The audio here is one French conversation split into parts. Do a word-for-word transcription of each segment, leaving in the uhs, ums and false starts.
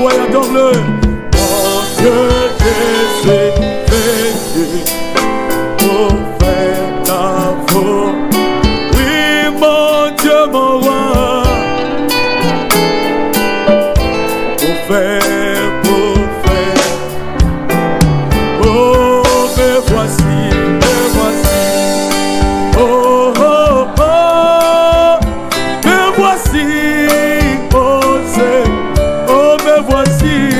voix et adore-le. Mon Dieu, je suis venu pour faire ta volonté. Oui, mon Dieu, mon roi, pour faire, pour faire. Oh, me voici, me voici. Oh, oh, oh, me voici. Oh, c'est, oh, me voici.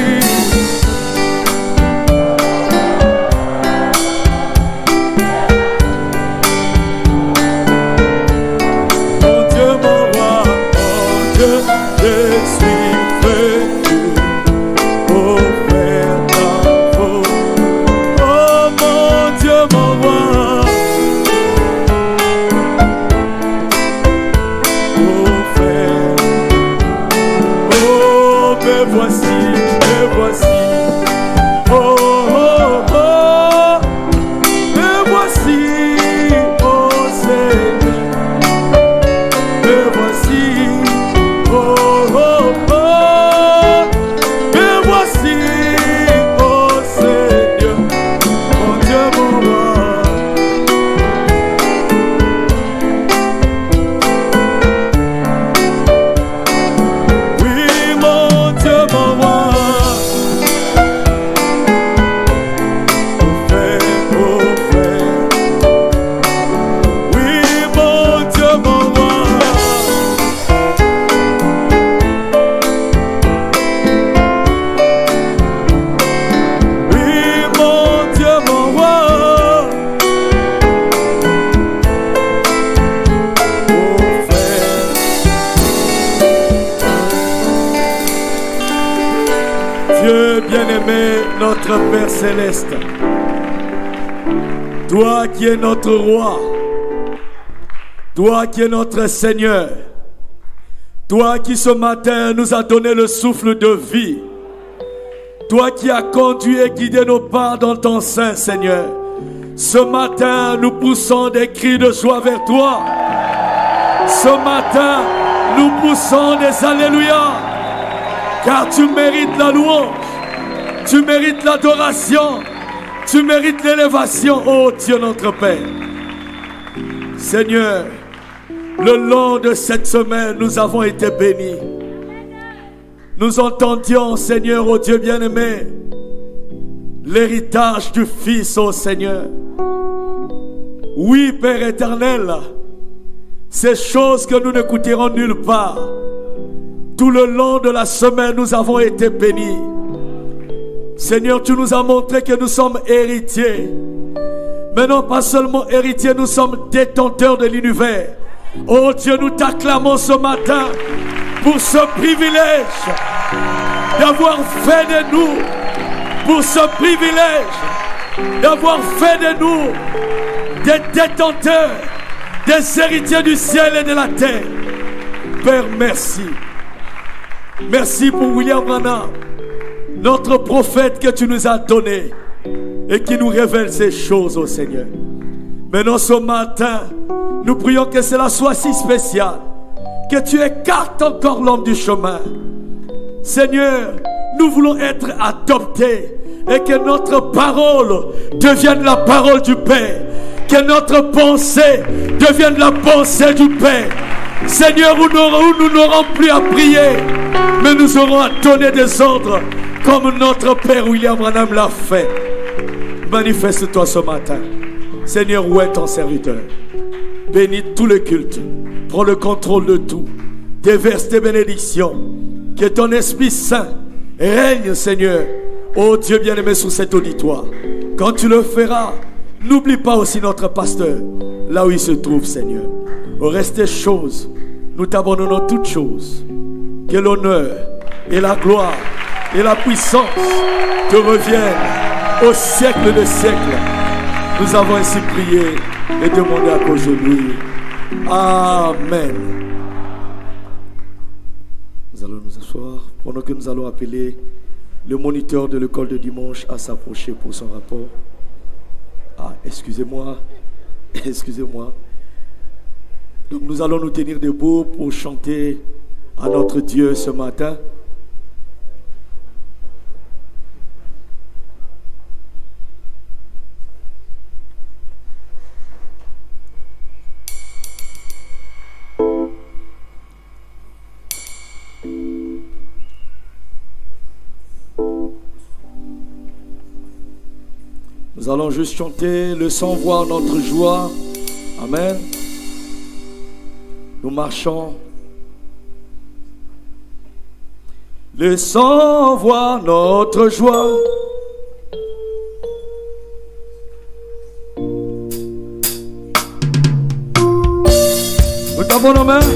Père céleste, toi qui es notre roi, toi qui es notre Seigneur, toi qui ce matin nous as donné le souffle de vie, toi qui as conduit et guidé nos pas dans ton sein, Seigneur, ce matin nous poussons des cris de joie vers toi. Ce matin nous poussons des alléluia, car tu mérites la louange. Tu mérites l'adoration, tu mérites l'élévation, ô Dieu notre Père. Seigneur, le long de cette semaine, nous avons été bénis. Nous entendions, Seigneur, ô Dieu bien-aimé, l'héritage du Fils, ô Seigneur. Oui, Père éternel, ces choses que nous n'écouterons nulle part. Tout le long de la semaine, nous avons été bénis. Seigneur, tu nous as montré que nous sommes héritiers. Mais non pas seulement héritiers, nous sommes détenteurs de l'univers. Oh Dieu, nous t'acclamons ce matin pour ce privilège d'avoir fait de nous, pour ce privilège d'avoir fait de nous des détenteurs, des héritiers du ciel et de la terre. Père, merci. Merci pour William Branham, notre prophète que tu nous as donné et qui nous révèle ces choses, ô Seigneur. Maintenant ce matin, nous prions que cela soit si spécial, que tu écartes encore l'homme du chemin. Seigneur, nous voulons être adoptés et que notre parole devienne la parole du Père, que notre pensée devienne la pensée du Père. Seigneur, où nous n'aurons plus à prier, mais nous aurons à donner des ordres comme notre Père William Branham l'a fait. Manifeste-toi ce matin. Seigneur, où est ton serviteur? Bénis tout le culte. Prends le contrôle de tout. Déverse tes bénédictions. Que ton Esprit Saint règne, Seigneur. Oh Dieu bien-aimé, sous cet auditoire. Quand tu le feras, n'oublie pas aussi notre pasteur, là où il se trouve, Seigneur. Au reste des choses, nous t'abandonnons toutes choses. Que l'honneur et la gloire et la puissance te reviennent au siècle des siècles. Nous avons ainsi prié et demandé à qu'aujourd'hui. Amen. Nous allons nous asseoir pendant que nous allons appeler le moniteur de l'école de dimanche à s'approcher pour son rapport. Ah, excusez-moi, excusez-moi. Donc nous allons nous tenir debout pour chanter à notre Dieu ce matin. Nous allons juste chanter le sans voir notre joie. Amen. Nous marchons. Le sang voir notre joie. Nous t'avons nos mains.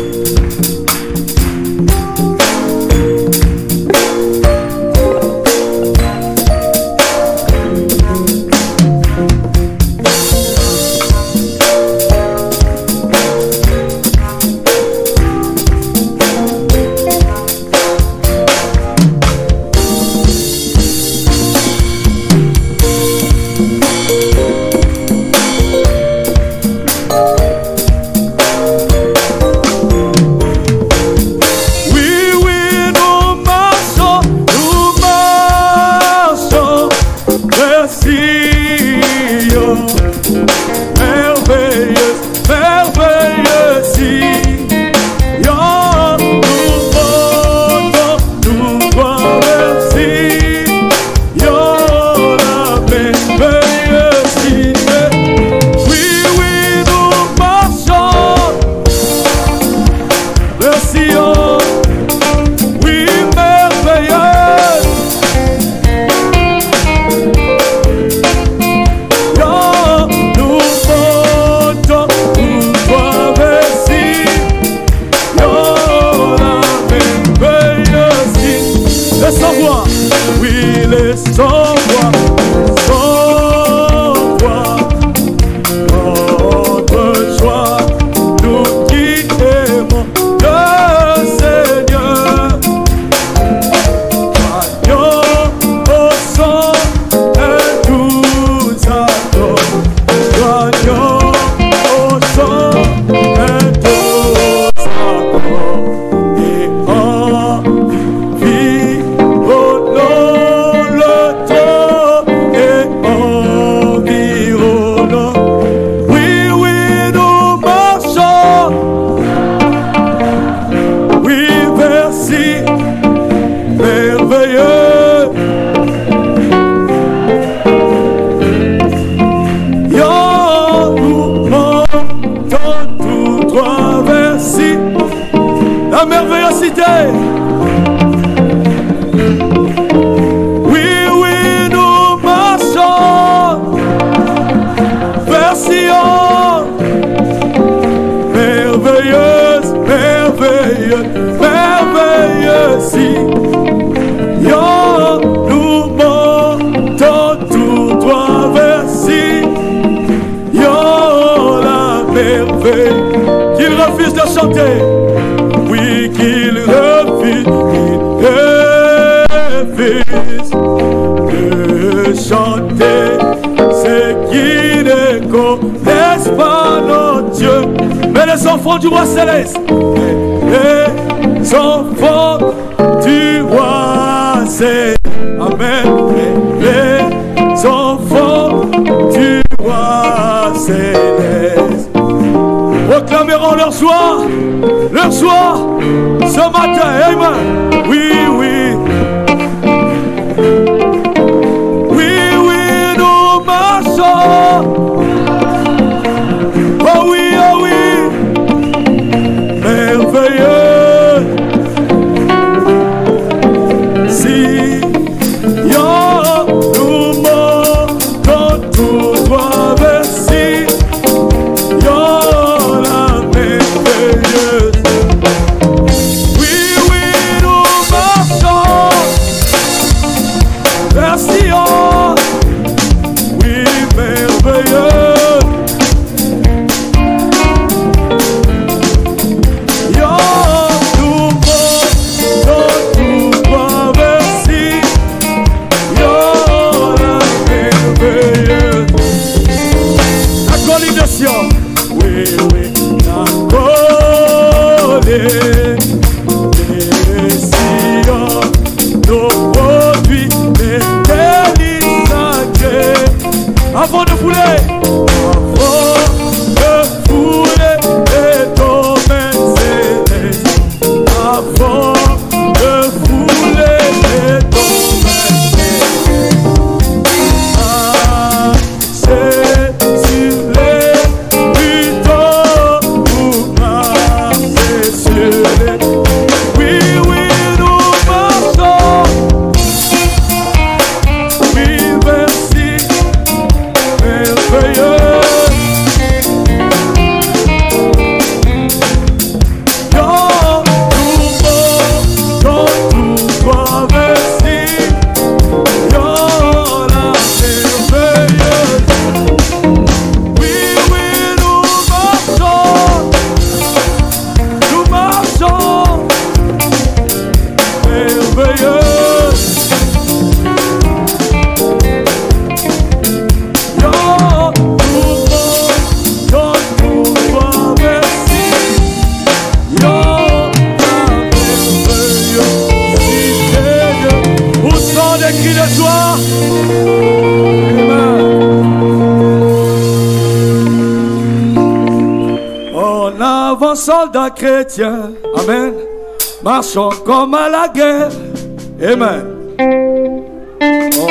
Qu'il refuse de chanter. Oui, qu'il refuse, qu'il refuse de chanter. C'est qui ne connaissent pas notre Dieu. Mais les enfants du roi céleste, les enfants du roi céleste, amen. Les enfants du roi céleste proclameront leur joie, leur joie ce matin. Amen. Oui, oui. Oui, oui, nous marchons. Oh oui, oh oui. Merveilleux. Si yo, nous montons tout droit vers si. Avant de fouler, avant de fouler les domaines célestes, avant de fouler les domaines célestes, marchons soldats chrétiens, amen, marchons comme à la guerre, amen. Oh.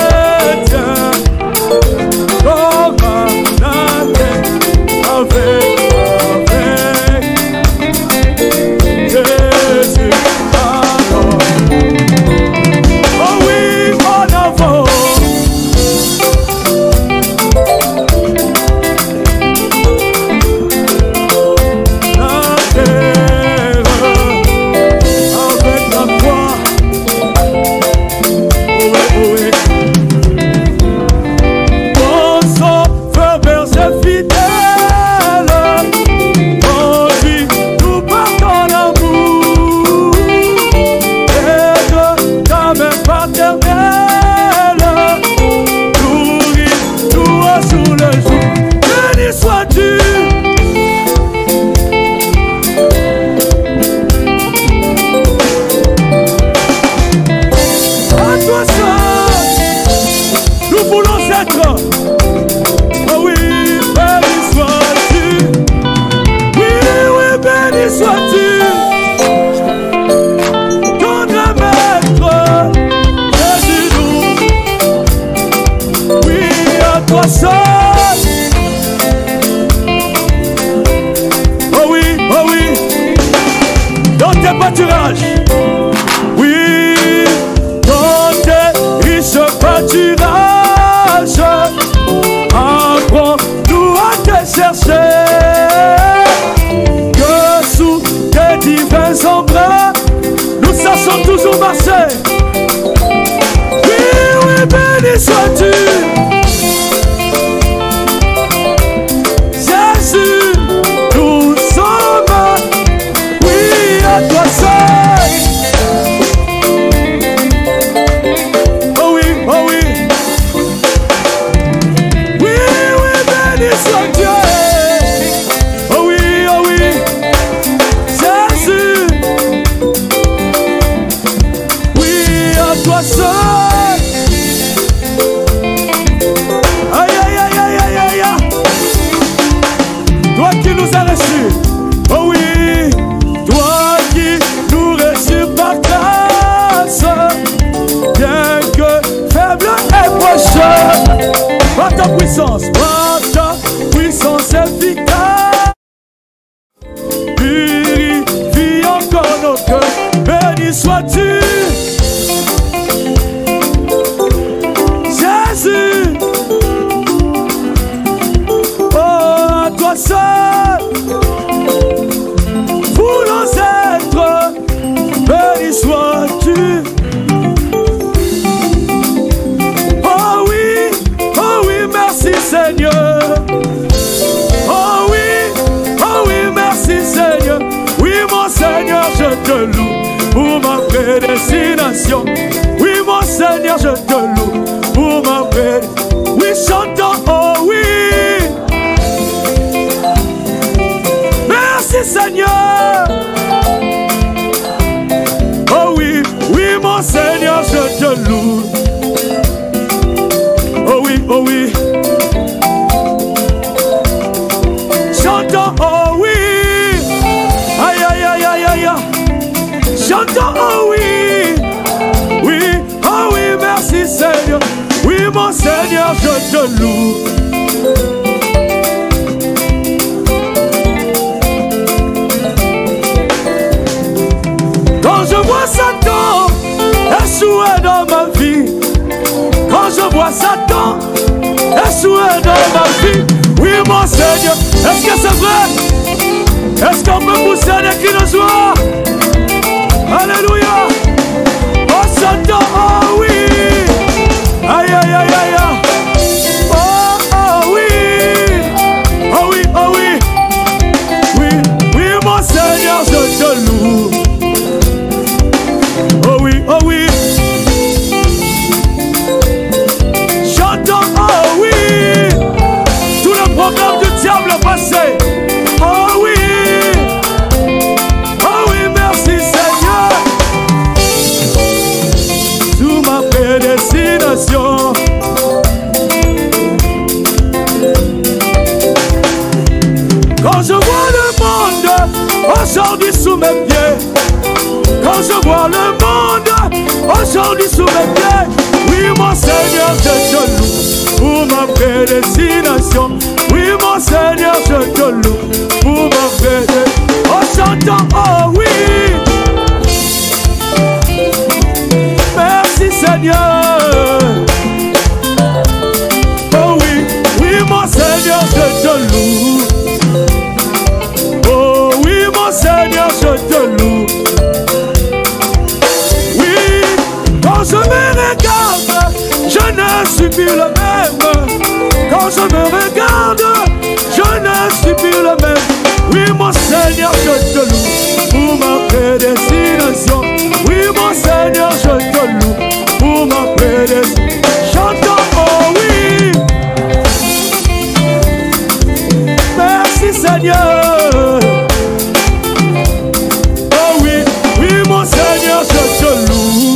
Avec fidèle. Conduis-nous par ton amour et de ta main paternelle. Nourris-nous sous le jour. Béni sois-tu. Nous voulons être. Oh oui, béni sois-tu. Oui, oui, béni sois-tu. Tendre maître, Jésus-nous. Oui, à toi seul. Oh oui, oh oui. Dans tes pâturages. Oui, dans tes riches pâturages. Apprends-nous à te chercher, que sous tes divins embruns, nous sachons toujours marcher. Oui, oui, béni sois-tu. Jésus, nous sommes, oui, à toi seul. Oh oui, oh oui. Sois Dieu. Oh oui, oh oui, Jésus. Oui, à toi seul. Aïe, aïe, aïe, aïe, aïe, aïe. Toi qui nous as reçus. Oh oui, toi qui nous reçus par grâce. Bien que faible et proche, par ta puissance, par ta puissance efficace, purifie encore nos cœurs. Béni sois-tu, Jésus. Oh, à toi seul, voulons être. Béni sois-tu. Oh oui, oh oui, merci Seigneur. Oh oui, oh oui, merci Seigneur. Oui, mon Seigneur, je te loue pour ma prédestination. Oui, mon Seigneur, je te loue pour ma prédestination. Oui, chantons, oh oui. Merci Seigneur. Oh oui, oui, mon Seigneur, je te loue. Oh oui, oh oui. Chantons, oh oui. Aïe, aïe, aïe, aïe, aïe. Chantons, oh oui. Oui, oh oui, merci Seigneur. Oui, mon Seigneur, je te loue. Quand je vois Satan échouer dans ma vie, quand je vois Satan échouer dans ma vie, oui, mon Seigneur, est-ce que c'est vrai? Est-ce qu'on peut pousser des cris de joie? Alléluia. Oh, Satan, oh oui. Aïe, aïe, aïe, aïe, aïe. Oh, oh oui. Oh oui, oh oui. Oui, oui, mon Seigneur, je te loue. Oh oui, oh oui. Chantons, oh oui. Tout le programme du diable passé. Oh oui. Oh oui, merci Seigneur. Sous ma prédestination. Quand je vois le monde aujourd'hui sous mes pieds, quand je vois le monde aujourd'hui sous mes pieds, oui, mon Seigneur, je te loue pour ma prédestination. Oui, mon Seigneur, je te loue pour ma prédestination. Oh, chantons, oh oui. Merci Seigneur. Oh oui, oui, mon Seigneur, je te loue. Oh oui, mon Seigneur, je te loue. Oui, quand je me regarde, je ne suis plus le même. Quand je me regarde, Seigneur. Oh oui, oui mon Seigneur, je te loue.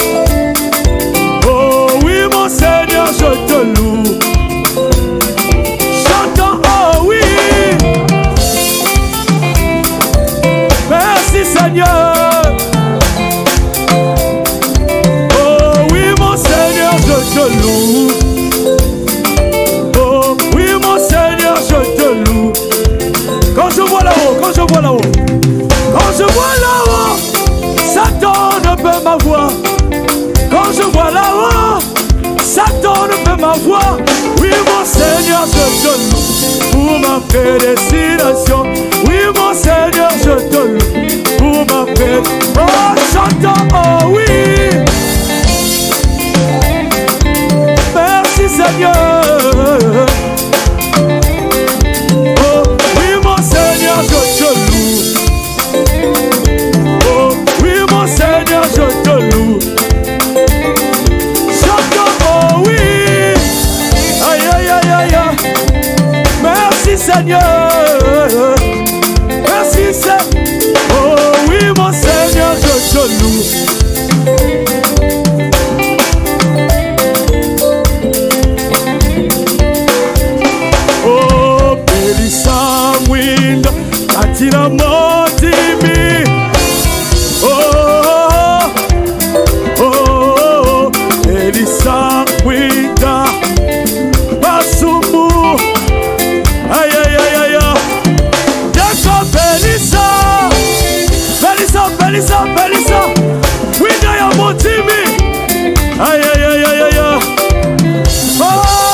Oh oui mon Seigneur, je te loue. Chantons, oh oui. Merci Seigneur. Oh oui mon Seigneur, je te loue. Oh oui mon Seigneur, je te loue. Quand je vois là-haut, quand je vois là-haut, quand je vois là-haut, Satan ne peut m'avoir. Quand je vois là-haut, Satan ne peut m'avoir. Oui mon Seigneur, je te loue pour ma prédestination. Oui mon Seigneur, je te loue pour ma prédestination. Oh chantons, oh oui. Merci Seigneur. Oh oui mon Seigneur, je te loue. Oh oui mon Seigneur, je te loue. Chantons, oh oui. Aïe aïe aïe aïe. Merci Seigneur. Merci Seigneur. Oh oui mon Seigneur, je te loue. Oh Belisa Mwinda Katila Motimi. Oh oh oh Belisa Mwinda Basumu. Aïe aïe aïe aïe. D'accord Belisa. Belisa Belisa Belisa Mwinda ya Motimi. Aïe aïe aïe aïe aïe. Oh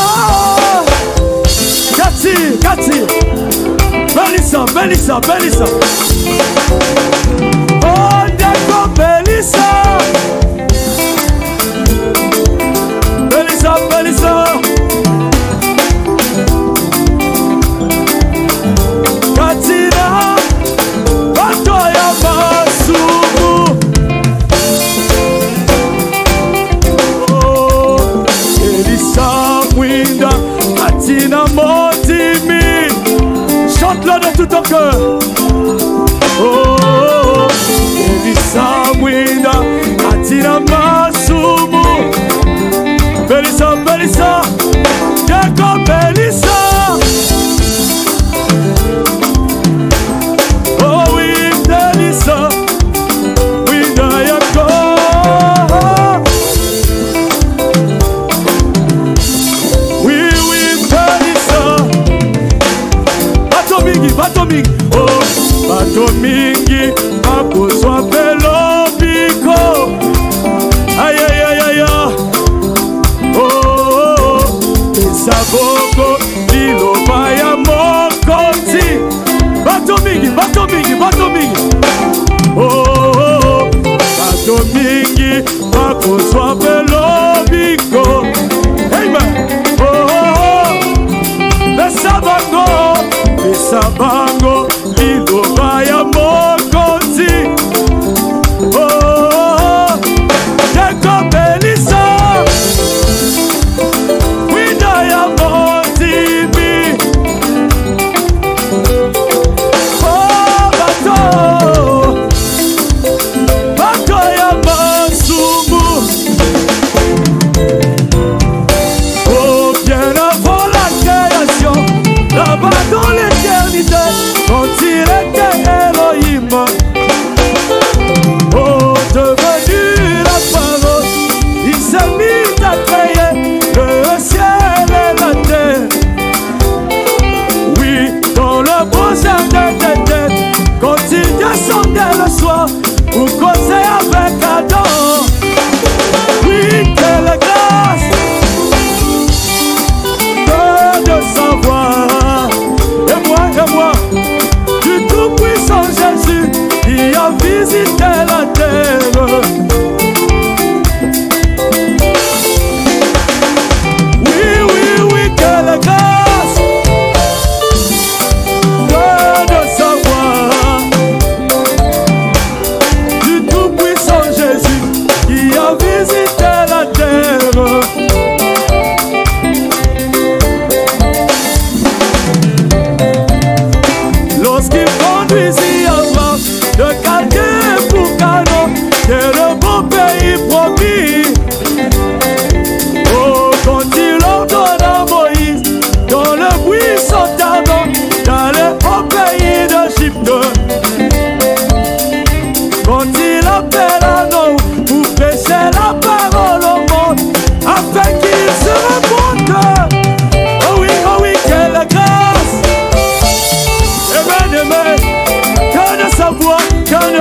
Kati, Kati, Belisa, Belisa, Belisa. Oh, d'accord, Belisa. Belisa, Belisa. Katina, Batoya Masumu. Oh, Belisa, Mwinda, Katina, Motimi. Chante-le de tout ton cœur. Oh, Belisa Mwinda, Katina Masumu. Belisa, Belisa, Jacob Belisa. Oh oui, Belisa, Mwinda Jacob. Oui, oui, Belisa. Bato mingi, bato mingi. Oh, bato mingi, bakozwa velo biko. Aïe aïe aïe aïe. Oh, oh, oh. Esaboko, liloba ya mokonzi. Bato mingi, bato mingi, bato mingi. Oh, oh, oh. Bato mingi, bakozwa velo biko. Amen. Oh, oh, oh. Esabango, esabango, liloba ya mokonzi. Oh, oh, oh. Jacob Belisa. Mwinda ya Motimi. Oh, bato, bato ya Masumu. Oh, bien avant la création, là-bas dans l'éternité, quand il était Elohim. Oh, devenu la parole, il s'est mis à créer le ciel et la terre. Oui, dans le beau jardin d'Éden, quand il descendait le soir pour causer avec Adam. Oui, quelle grâce de savoir. Et moi, et moi, du tout-puissant Jésus qui a visité la terre. Oui, oui, oui, quelle grâce de savoir. Du tout-puissant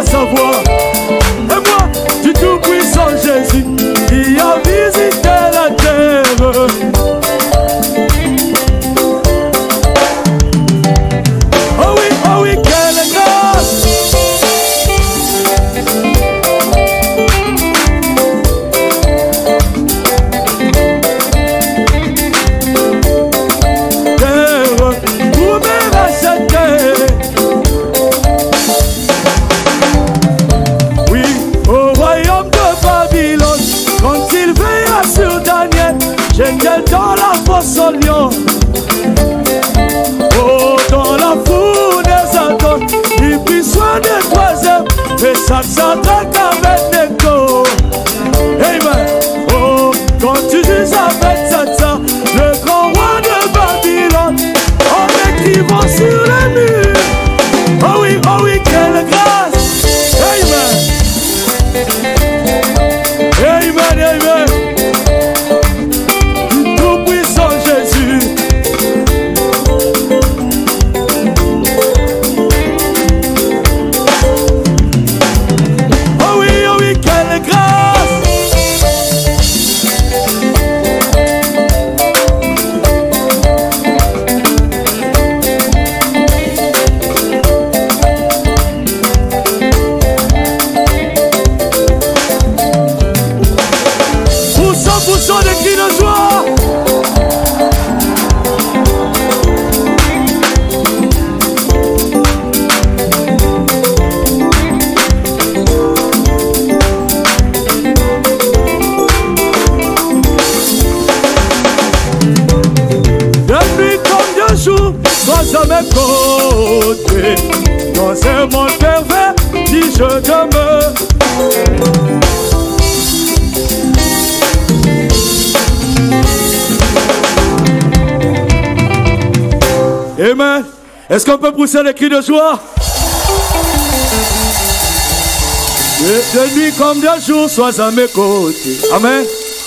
sa voix. Et moi, du tout-puissant Jésus, qui a visité la terre. Oh oui, oh oui, quelle grâce! J'étais dans la fosse au lion. Oh, dans la foule des attentes, il prit soin des troisièmes, et ça s'attaque avec l'écho. Amen. Oh, quand tu dis avec Satan, le grand roi de Babylone, en écrivant sur les murs. Oh oui, oh oui, quelle grâce. Amen. Amen, amen. Sois à mes côtés, dans un monde pervers, si je demeure. Amen. Est-ce qu'on peut pousser les cris de joie? De, de nuit comme de jour, sois à mes côtés. Amen.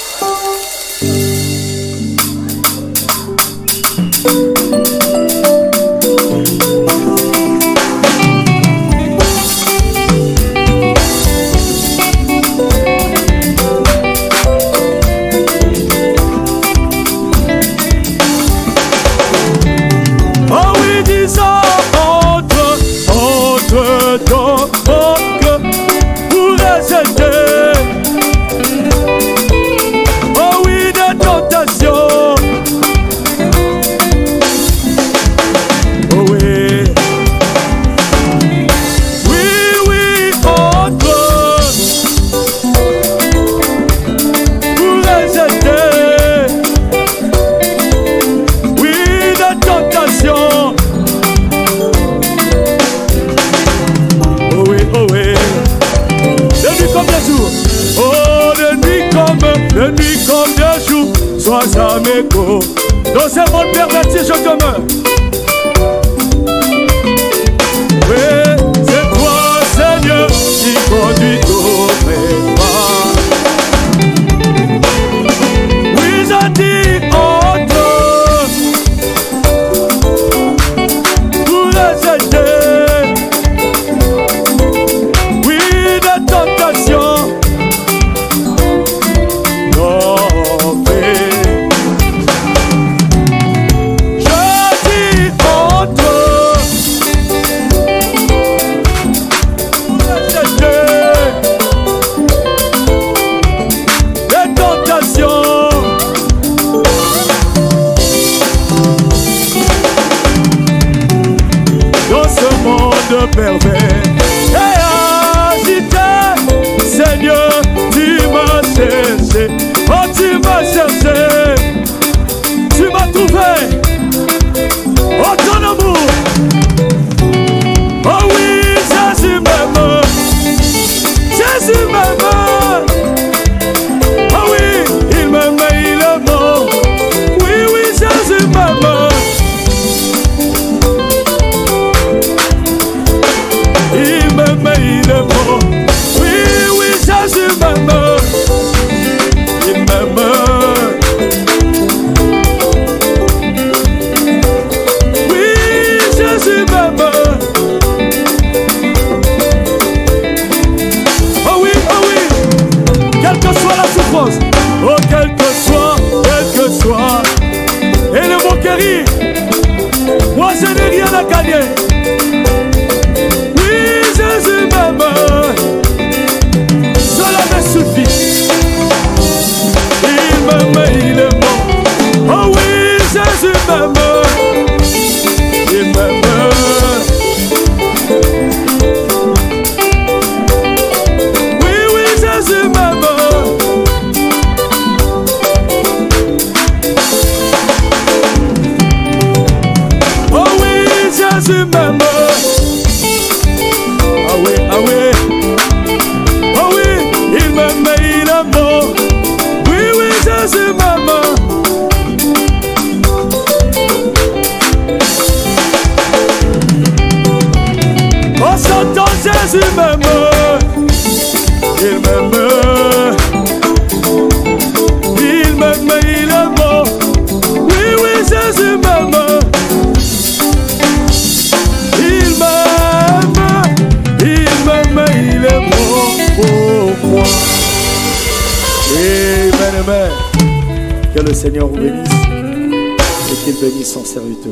Sois à mes côtés, dans ce monde perverti je demeure. Oui, c'est toi Seigneur qui conduis tous mes pas. Oui, j'ai dit entre pour les aider. Oui, des tentations. Pervers et agité, Seigneur, tu m'as cherché, oh tu m'as cherché, tu m'as trouvé, oh ton amour, oh oui, Jésus m'aime, Jésus m'aime, oh oui, il m'aime, il est bon, oui, oui, Jésus m'aime. Il est bon. Oui, oui, Jésus m'aime. Il m'aime. Oui, Jésus m'aime. rien à gagner. Oui, Jésus m'aime. Cela me suffit. Il m'aime, il est bon. Oh oui, Jésus m'aime. Il m'aime. Oui, oui, Jésus m'aime. Oh oui, Jésus m'aime. Ah oui, ah oui. Oh oui, il m'aime, il est bon. Oui, oui, Jésus m'aime. Oh, j'entends Jésus m'aime. Il m'aime. Il m'aime, il est bon. Oui, oui, Jésus m'aime. Il m'aime. Il m'aime, il est bon pour moi. Amen, amen. Que le Seigneur vous bénisse et qu'il bénisse son serviteur.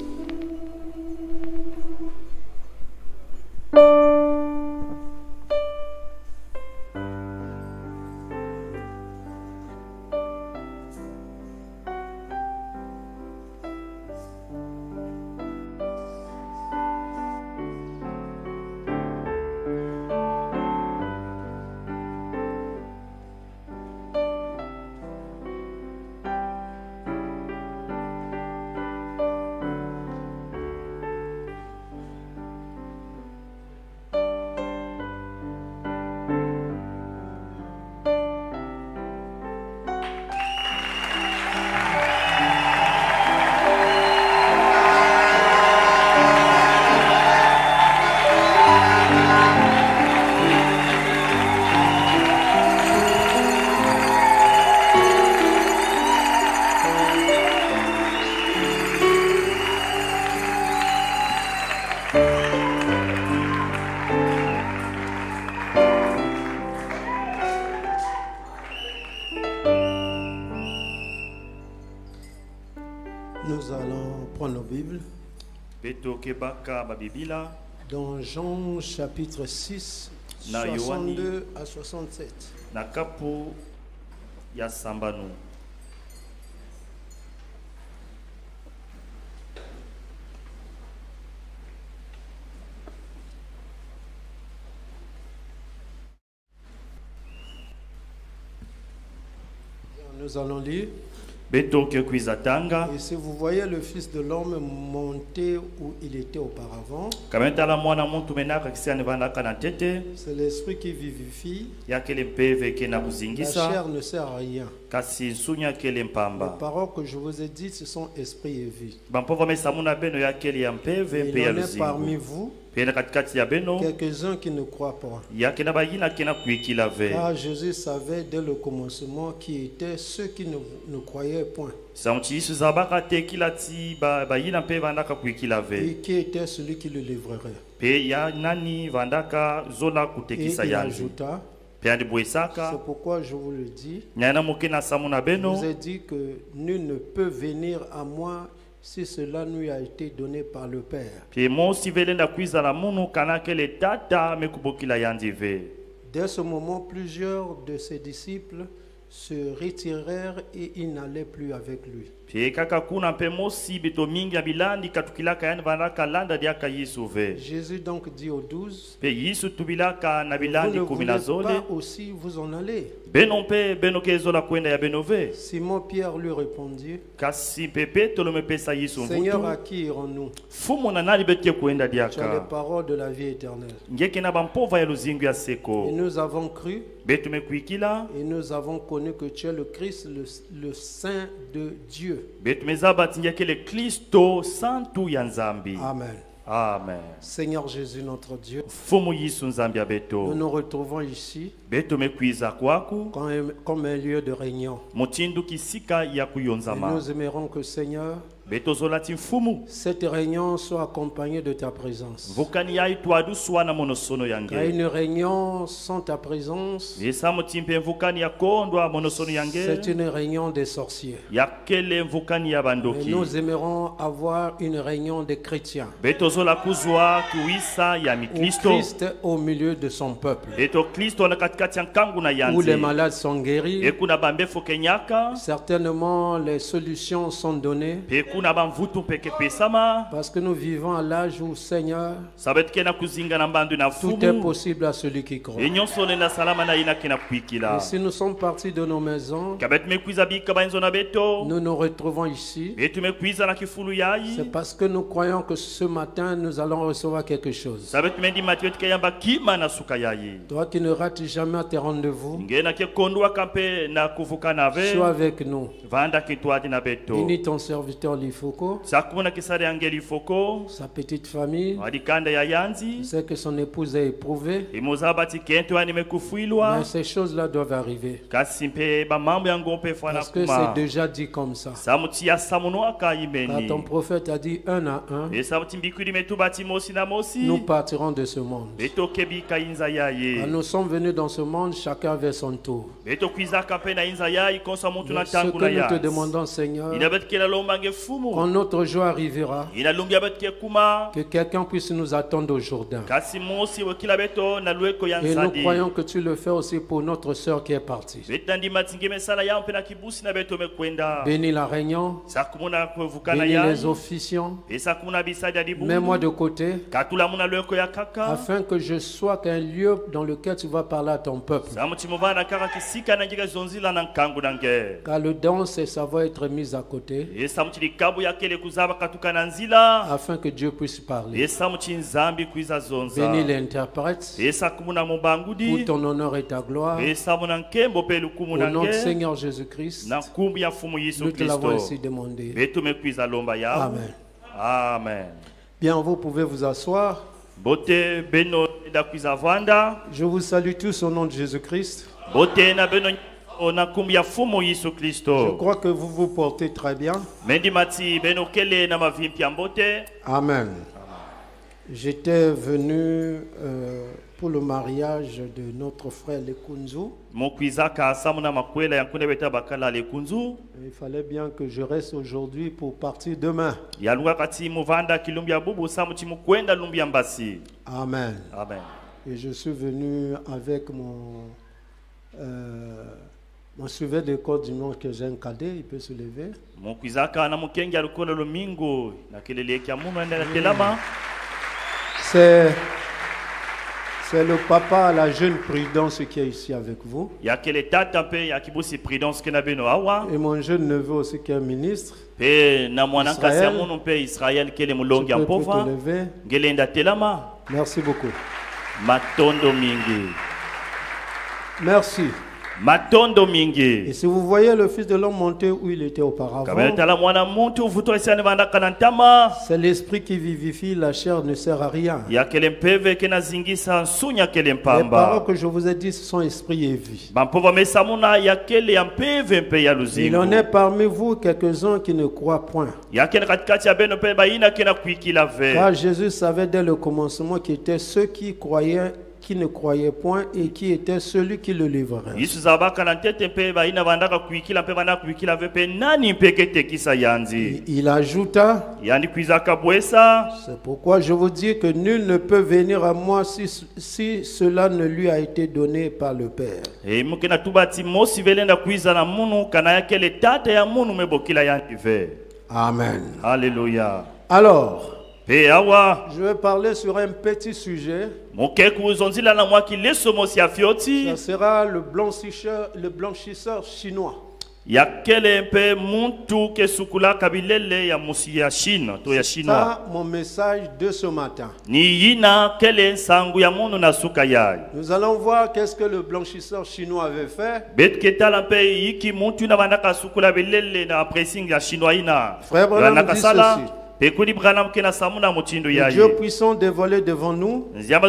Nous allons prendre nos Bibles dans Jean chapitre six, soixante-deux à soixante-sept. Nous allons lire. Et si vous voyez le Fils de l'homme monter où il était auparavant, c'est l'esprit qui vivifie. La chair ne sert à rien. Les paroles que je vous ai dites, ce sont esprit et vie. Il y en a parmi vous quelques-uns qui ne croient pas. Car Jésus savait dès le commencement qui étaient ceux qui ne, ne croyaient point. Et qui était celui qui le livrerait. Et il ajouta, c'est pourquoi je vous le dis, je vous ai dit que nul ne peut venir à moi si cela lui a été donné par le Père. Dès ce moment, plusieurs de ses disciples se retirèrent et ils n'allaient plus avec lui. Jésus donc dit aux douze, vous ne voulez pas aussi vous en aller? Simon Pierre lui répondit, Seigneur, à qui irons-nous? Tu as les paroles de la vie éternelle. Et nous avons cru et nous avons connu que tu es le Christ, le, le Saint de Dieu. Amen. Amen. Seigneur Jésus notre Dieu, nous nous retrouvons ici comme un, comme un lieu de réunion. Et nous aimerons que Seigneur, Cette réunion soit accompagnée de ta présence. Car une réunion sans ta présence, c'est une réunion des sorciers. Et nous aimerons avoir une réunion des chrétiens. Où Christ au milieu de son peuple. Où les malades sont guéris. Certainement les solutions sont données. Parce que nous vivons à l'âge où, Seigneur, tout est possible à celui qui croit. Et si nous sommes partis de nos maisons, nous nous retrouvons ici. C'est parce que nous croyons que ce matin nous allons recevoir quelque chose. Toi qui ne rates jamais tes rendez-vous, sois avec nous. Bénis ton serviteur Lifoko, sa petite famille. C'est que son épouse est éprouvée. Mais ces choses-là doivent arriver. Parce que c'est déjà dit comme ça. Quand ton prophète a dit un à un, nous partirons de ce monde. Quand nous sommes venus dans ce monde, chacun vers son tour. Mais ce que nous te demandons, Seigneur, quand notre joie arrivera, que quelqu'un puisse nous attendre au Jourdain. Et nous croyons que tu le fais aussi pour notre sœur qui est partie. Bénis la réunion, bénis les officiants, mets-moi de côté, afin que je sois qu'un lieu dans lequel tu vas parler à ton peuple. Car le don, c'est savoir être mis à côté, afin que Dieu puisse parler. Bénis l'interprète, pour ton honneur et ta gloire. Au nom de Seigneur Jésus-Christ, nous te l'avons ainsi demandé. Amen. Amen. Bien, vous pouvez vous asseoir. Je vous salue tous au nom de Jésus-Christ. Je crois que vous vous portez très bien. Amen. J'étais venu euh, pour le mariage de notre frère Lekunzu. Il fallait bien que je reste aujourd'hui pour partir demain. Amen. Amen. Et je suis venu avec mon... Euh, Mon suiveur de corps du monde que j'ai un cadet, il peut se lever. C'est c'est le papa, la jeune Prudence qui est ici avec vous. Et mon jeune neveu aussi qui est ministre. Israël. Tu peux te lever. Merci beaucoup. Merci. Et si vous voyez le Fils de l'homme monter où il était auparavant, c'est l'esprit qui vivifie, la chair ne sert à rien. Les paroles que je vous ai dit, ce sont esprit et vie. Il en est parmi vous quelques-uns qui ne croient point. Car Jésus savait dès le commencement qui étaient ceux qui croyaient, qui ne croyait point et qui était celui qui le livrerait. Il ajouta, c'est pourquoi je vous dis que nul ne peut venir à moi si, si cela ne lui a été donné par le Père. Amen. Alléluia. Alors, je vais parler sur un petit sujet. Ça sera le blanchisseur, le blanchisseur chinois. C'est mon message de ce matin. Nous allons voir qu'est-ce que le blanchisseur chinois avait fait. Frère Branham dit ceci. Dieu puissant dévoilé devant nous.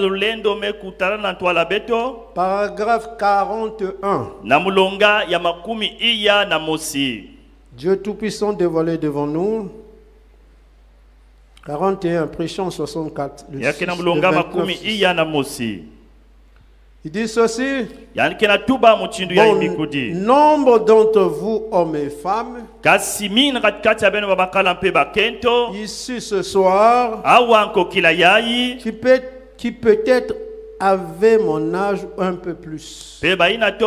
Paragraphe quarante-un. Dieu tout puissant dévoilé devant nous. quarante et un, prêchant soixante-quatre. Le six, le vingt-neuf, il dit ceci. Bon nombre d'entre vous, hommes et femmes, ici ce soir, qui peut, qui peut-être avait mon âge un peu plus. Vous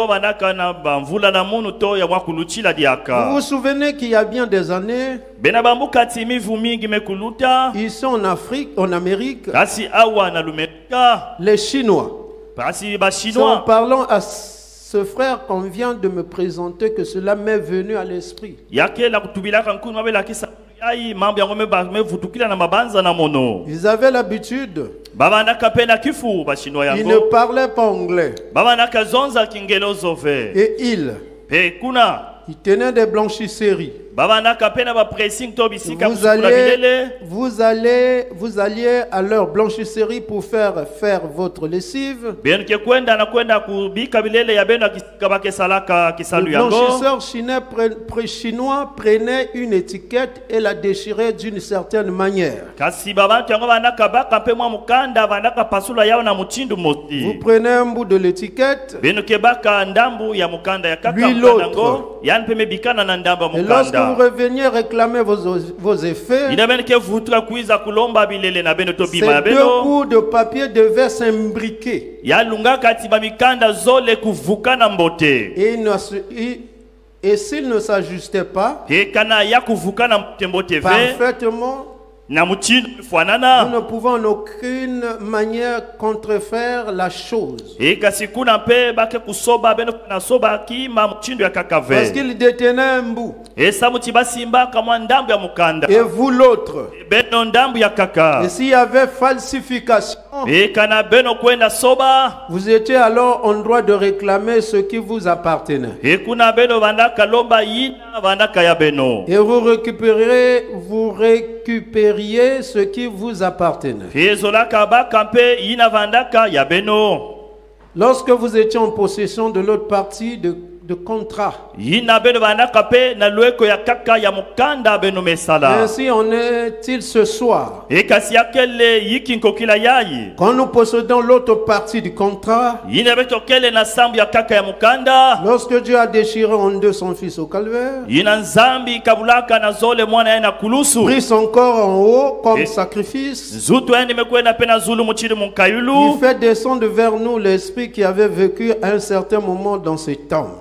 vous souvenez qu'il y a bien des années, ici en Afrique, en Amérique, les Chinois, en parlant à ce frère qu'on vient de me présenter, que cela m'est venu à l'esprit. Ils avaient l'habitude, ils ne parlaient pas anglais, et ils, ils tenaient des blanchisseries. Vous allez, vous allez, vous alliez à leur blanchisserie pour faire faire votre lessive. Le blanchisseur chinois prenait une étiquette et la déchirait d'une certaine manière. Vous prenez un bout de l'étiquette, lui l'autre. Et lorsque vous reveniez réclamer vos, vos effets, ces deux bouts de papier devaient s'imbriquer. Et, et, et s'ils ne s'ajustaient pas parfaitement, nous ne pouvons en aucune manière contrefaire la chose. Parce qu'il détenait un bout et vous l'autre. Et s'il y avait falsification, vous étiez alors en droit de réclamer ce qui vous appartenait. Et vous récupérez, vous récupérez ce qui vous appartenait. Lorsque vous étiez en possession de l'autre partie de, de contrat, ainsi en est-il ce soir. Quand nous possédons l'autre partie du contrat, lorsque Dieu a déchiré en deux son fils au calvaire, pris son corps en haut comme sacrifice, il fait descendre vers nous l'esprit qui avait vécu à un certain moment dans ces temps.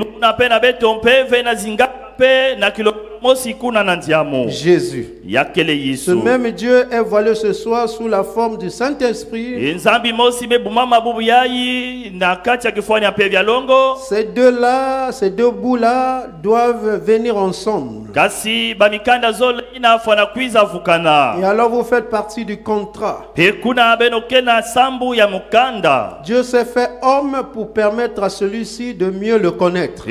Jésus. Ce même Dieu est voilé ce soir sous la forme du Saint-Esprit. Ces deux-là, ces deux bouts-là doivent venir ensemble. Et alors vous faites partie du contrat. Dieu s'est fait homme pour permettre à celui-ci de mieux le connaître.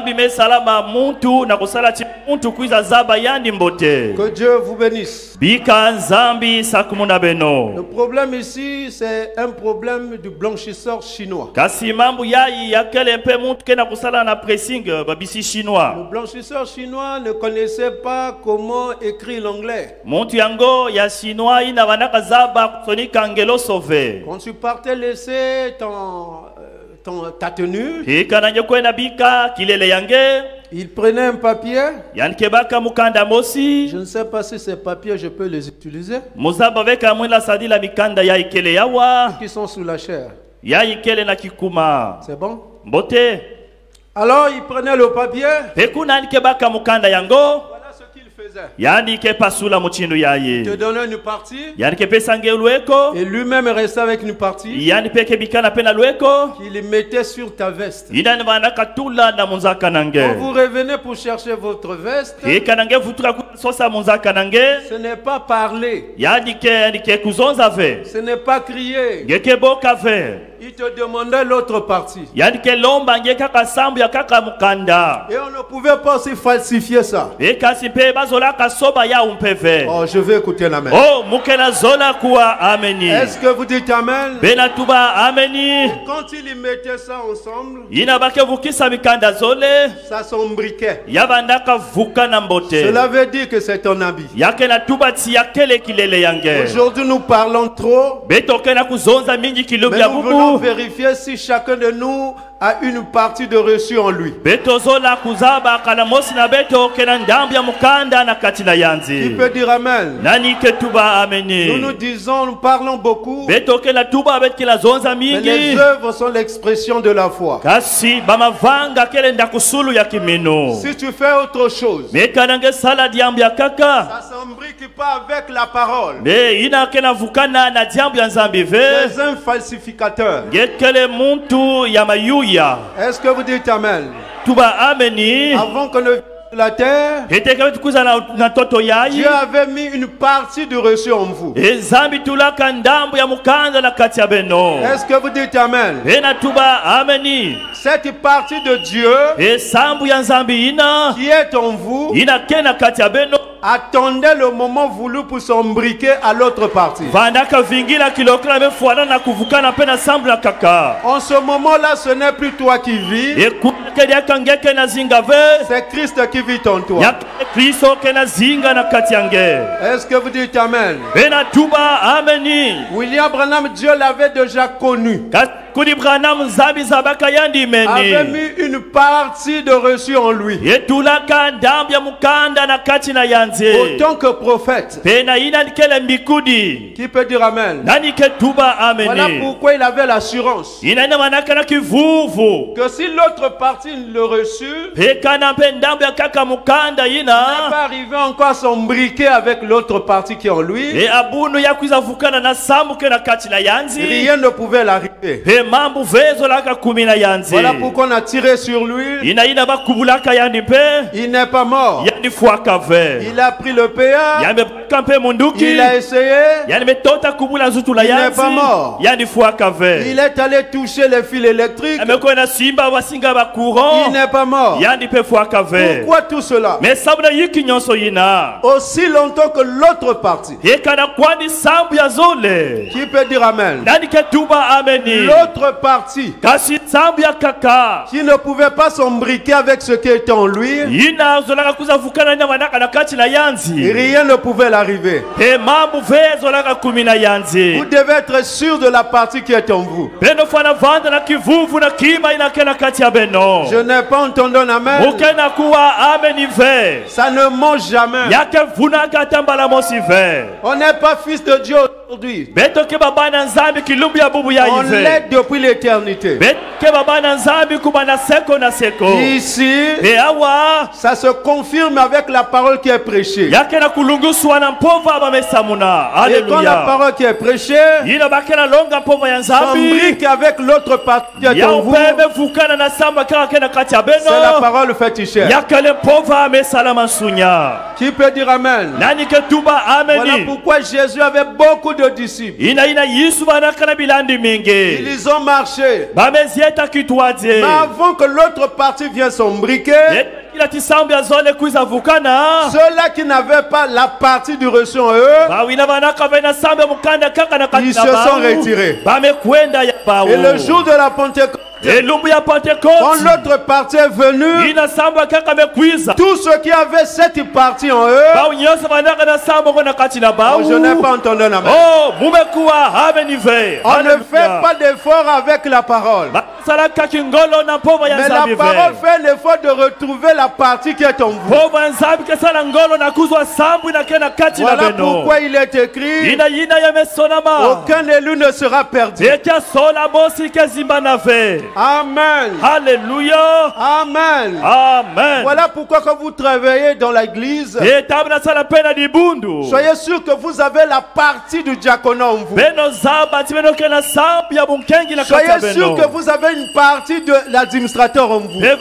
Que Dieu vous bénisse. Le problème ici, c'est un problème du blanchisseur chinois. Le blanchisseur chinois ne connaissait pas comment écrire l'anglais. Quand tu partais laisser ton, ton, ta tenue, il prenait un papier. Je ne sais pas si ces papiers je peux les utiliser. Qui sont sous la chair. C'est bon? Alors il prenait le papier. Voilà ce qu'il faisait. Il te donnait une partie. Et lui-même restait avec une partie. Il les mettait sur ta veste. Quand vous revenez pour chercher votre veste, ce n'est pas parler. Ce n'est pas crier. Il te demandait l'autre partie. Et on ne pouvait pas aussi falsifier ça. Oh, je vais écouter l'amen. Oh, est-ce que vous dites amen? Quand il mettait ça ensemble, ça s'embriquait. Cela veut dire que c'est ton habit. Aujourd'hui, nous parlons trop. Mais nous voulons vérifier si chacun de nous a une partie de reçu en lui. Il peut dire amen. Nous nous disons, nous parlons beaucoup, mais les œuvres sont l'expression de la foi. Si tu fais autre chose, ça ne s'embrique pas avec la parole. Les uns falsificateurs. Est-ce que vous dites amen? Avant qu'on ne la terre, Dieu avait mis une partie de reçu en vous. Est-ce que vous dites amen? Cette partie de Dieu qui est en vous attendait le moment voulu pour s'embriquer à l'autre partie. En ce moment-là, ce n'est plus toi qui vis, c'est Christ qui vit en toi. Est-ce que vous dites amen? William Branham, Dieu l'avait déjà connu. Avait mis une partie de reçu en lui. Autant que prophète. Qui peut dire amen? Voilà pourquoi il avait l'assurance que si l'autre partie le reçut, il n'est pas arrivé encore à s'embriquer avec l'autre partie qui est en lui. Rien ne pouvait l'arriver. Voilà pourquoi on a tiré sur lui. Il n'est pas mort. Il a pris le péage. Il a essayé. Il n'est pas mort. Il est allé toucher les fils électriques. Il n'est pas mort. Pourquoi tout cela? Aussi longtemps que l'autre partie. Qui peut dire amen? L'autre partie qui ne pouvait pas s'embriquer avec ce qui était en lui, rien ne pouvait l'arriver. Vous devez être sûr de la partie qui est en vous. Je n'ai pas entendu un amen. Ça ne mange jamais. On n'est pas fils de Dieu aujourd'hui. On l'est depuis l'éternité. Ici, ça se confirme avec la parole qui est prêchée. Et quand la parole qui est prêchée s'embrique avec l'autre partie qui est en vous, c'est la parole fétichère. Qui peut dire amen? Voilà pourquoi Jésus avait beaucoup de disciples. Ils ont marché. Mais avant que l'autre partie vienne s'embriquer, ceux-là qui n'avaient pas la partie du reçu en eux, ils se sont retirés. Et le jour de la Pentecôte, quand l'autre partie est venue, tous ceux qui avaient cette partie en eux, oh, je n'ai pas entendu un amen. On ne fait pas d'effort avec la parole. Mais la parole fait l'effort de retrouver la partie qui est en vous. Voilà pourquoi il est écrit: aucun élu ne sera perdu. Amen. Alléluia. Amen. Amen. Voilà pourquoi quand vous travaillez dans l'église, soyez sûr que vous avez la partie du diaconat en vous. Soyez sûr que vous avez une partie de l'administrateur en vous.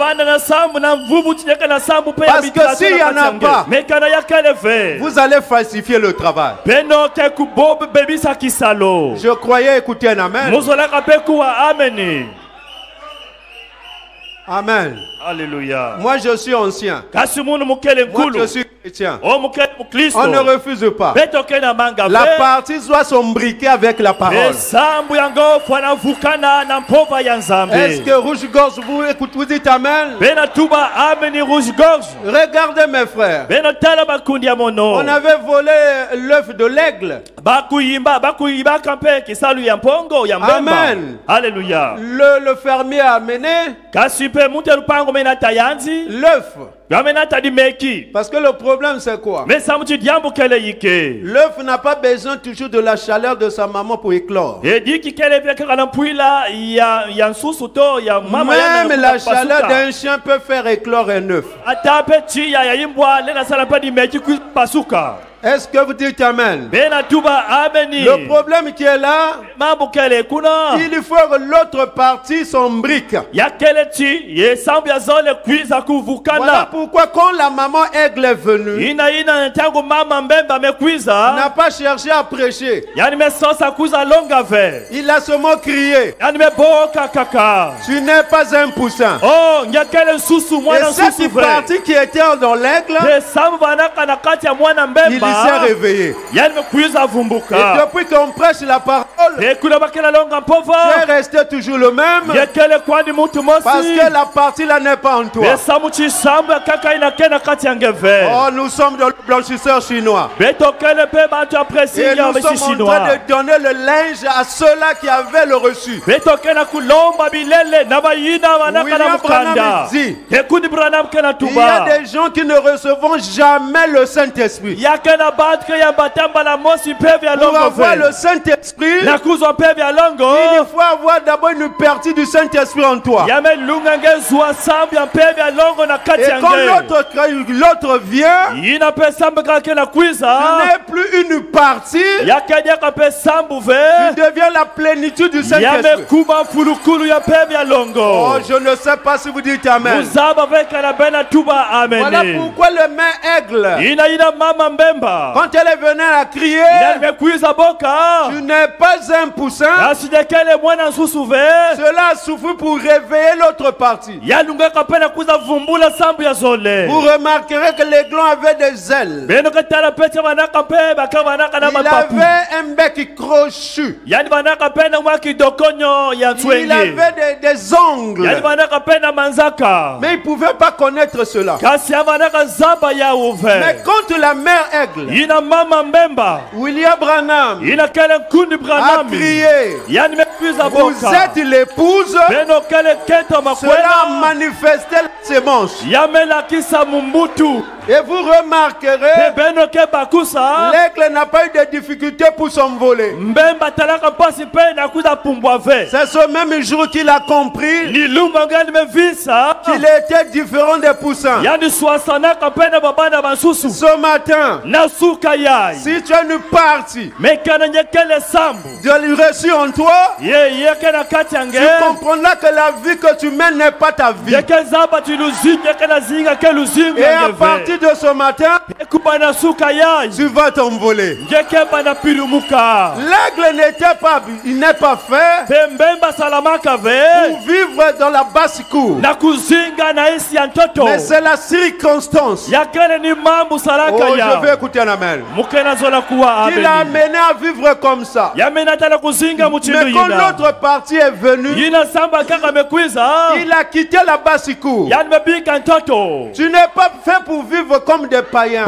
Parce que s'il n'y en a pas, vous allez falsifier le travail. Je croyais écouter un amen. Amen. Alléluia. Moi je suis ancien. Moi je suis chrétien. On ne refuse pas. La partie doit s'embriquer avec la parole. Est-ce que rouge-gorge vous écoutez, vous dites amen? Regardez mes frères. On avait volé l'œuf de l'aigle. Amen. Alléluia. Le, le fermier a amené l'œuf. Parce que le problème c'est quoi? L'œuf n'a pas besoin toujours de la chaleur de sa maman pour éclore. Même la chaleur d'un chien peut faire éclore un œuf. Est-ce que vous dites amen? Le problème qui est là, il faut que l'autre partie s'embrique. Voilà pourquoi quand la maman aigle est venue, n'a pas cherché à prêcher. Il a seulement crié. Tu n'es pas un poussin. Et cette partie qui était dans l'aigle, il s'est réveillé. Et depuis qu'on prêche la parole, tu es resté toujours le même. Parce que la partie là n'est pas en toi. Oh, nous sommes dans le blanchisseur chinois. Et nous sommes en train de donner le linge à ceux-là qui avaient le reçu. William Branham dit, il y a des gens qui ne recevront jamais le Saint-Esprit. Pour avoir le Saint-Esprit, il faut avoir d'abord une partie du Saint-Esprit en toi. Et quand l'autre vient, il n'est plus une partie, tu deviens la plénitude du Saint-Esprit. Oh, je ne sais pas si vous dites amen. Voilà pourquoi le main aigle, quand elle est venue à crier, tu n'es pas un poussin. Cela a suffi pour réveiller l'autre partie. Vous remarquerez que l'aiglon avait des ailes. Il avait un bec crochu. Il avait des, des ongles. Mais il ne pouvait pas connaître cela. Mais quand la mère aigle, William Branham, a crié, vous êtes l'épouse, cela a manifesté ses manches. Et vous remarquerez, l'aigle n'a pas eu de difficulté pour s'envoler. C'est ce même jour qu'il a compris qu'il était différent des poussins. Ce matin, si tu as une partie de reçu en toi, tu comprendras que la vie que tu mènes n'est pas ta vie. Et à partir de ce matin, tu vas t'envoler. L'aigle n'était pas, il n'est pas fait pour vivre dans la basse cour. Mais c'est la circonstance. Oh, je vais écouter un amen. Il a amené à vivre comme ça. Mais quand l'autre partie est venue, il a quitté la basse cour. Tu n'es pas fait pour vivre comme des païens.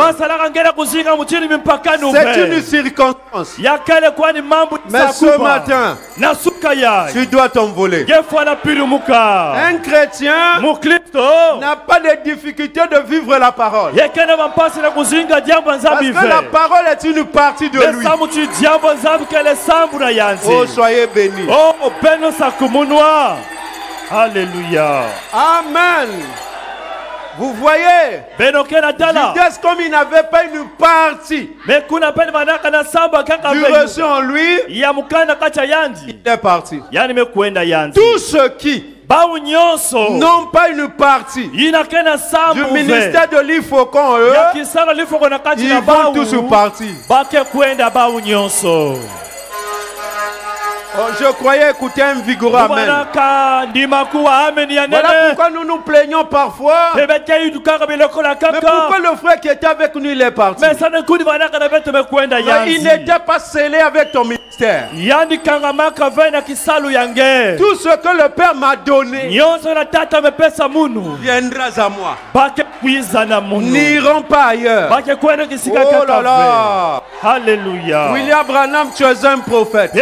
C'est une circonstance. Mais ce matin, tu dois t'envoler. Un chrétien n'a pas de difficulté de vivre la parole. Parce que la parole est une partie de lui. Oh, soyez bénis. Alléluia. Amen. Vous voyez, Judas, comme il n'avait pas une partie du reçu en lui, il est parti. Tous ceux qui n'ont pas une partie du ministère de l'Ifocon, eux, ils vont tous partir. Oh, je croyais écouter un vigoureux amen. Voilà pourquoi nous nous plaignons parfois. Mais pourquoi le frère qui était avec nous il est parti? Mais il n'était pas scellé avec ton ministère. Tout ce que le Père m'a donné viendra à moi. N'iront pas ailleurs. Oh là là. Alléluia. William Branham, tu es un prophète.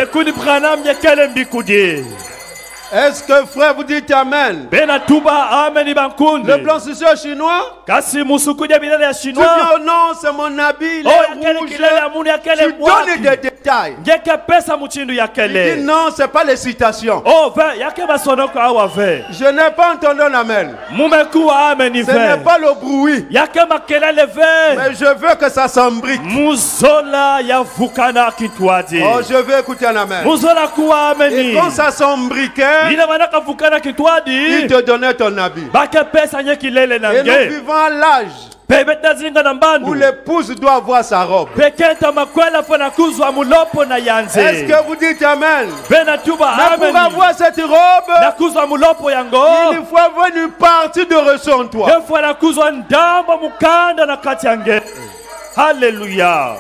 Est-ce que frère vous dites amen? Le blanchisseur chinois? Tu dis oh non, c'est mon habit, il est rouge. Tu donnes des détails. Il dit non, c'est pas les citations. Je n'ai pas entendu un amen. Ce n'est pas le bruit. Mais je veux que ça s'embrique. Oh, je veux écouter un amen. Et quand ça s'embriquait, il te donnait ton habit. Et nous vivons à l'âge où l'épouse doit avoir sa robe. Est-ce que vous dites amen? Mais pour avoir cette robe, il faut avoir une partie de reçu en toi. Alléluia.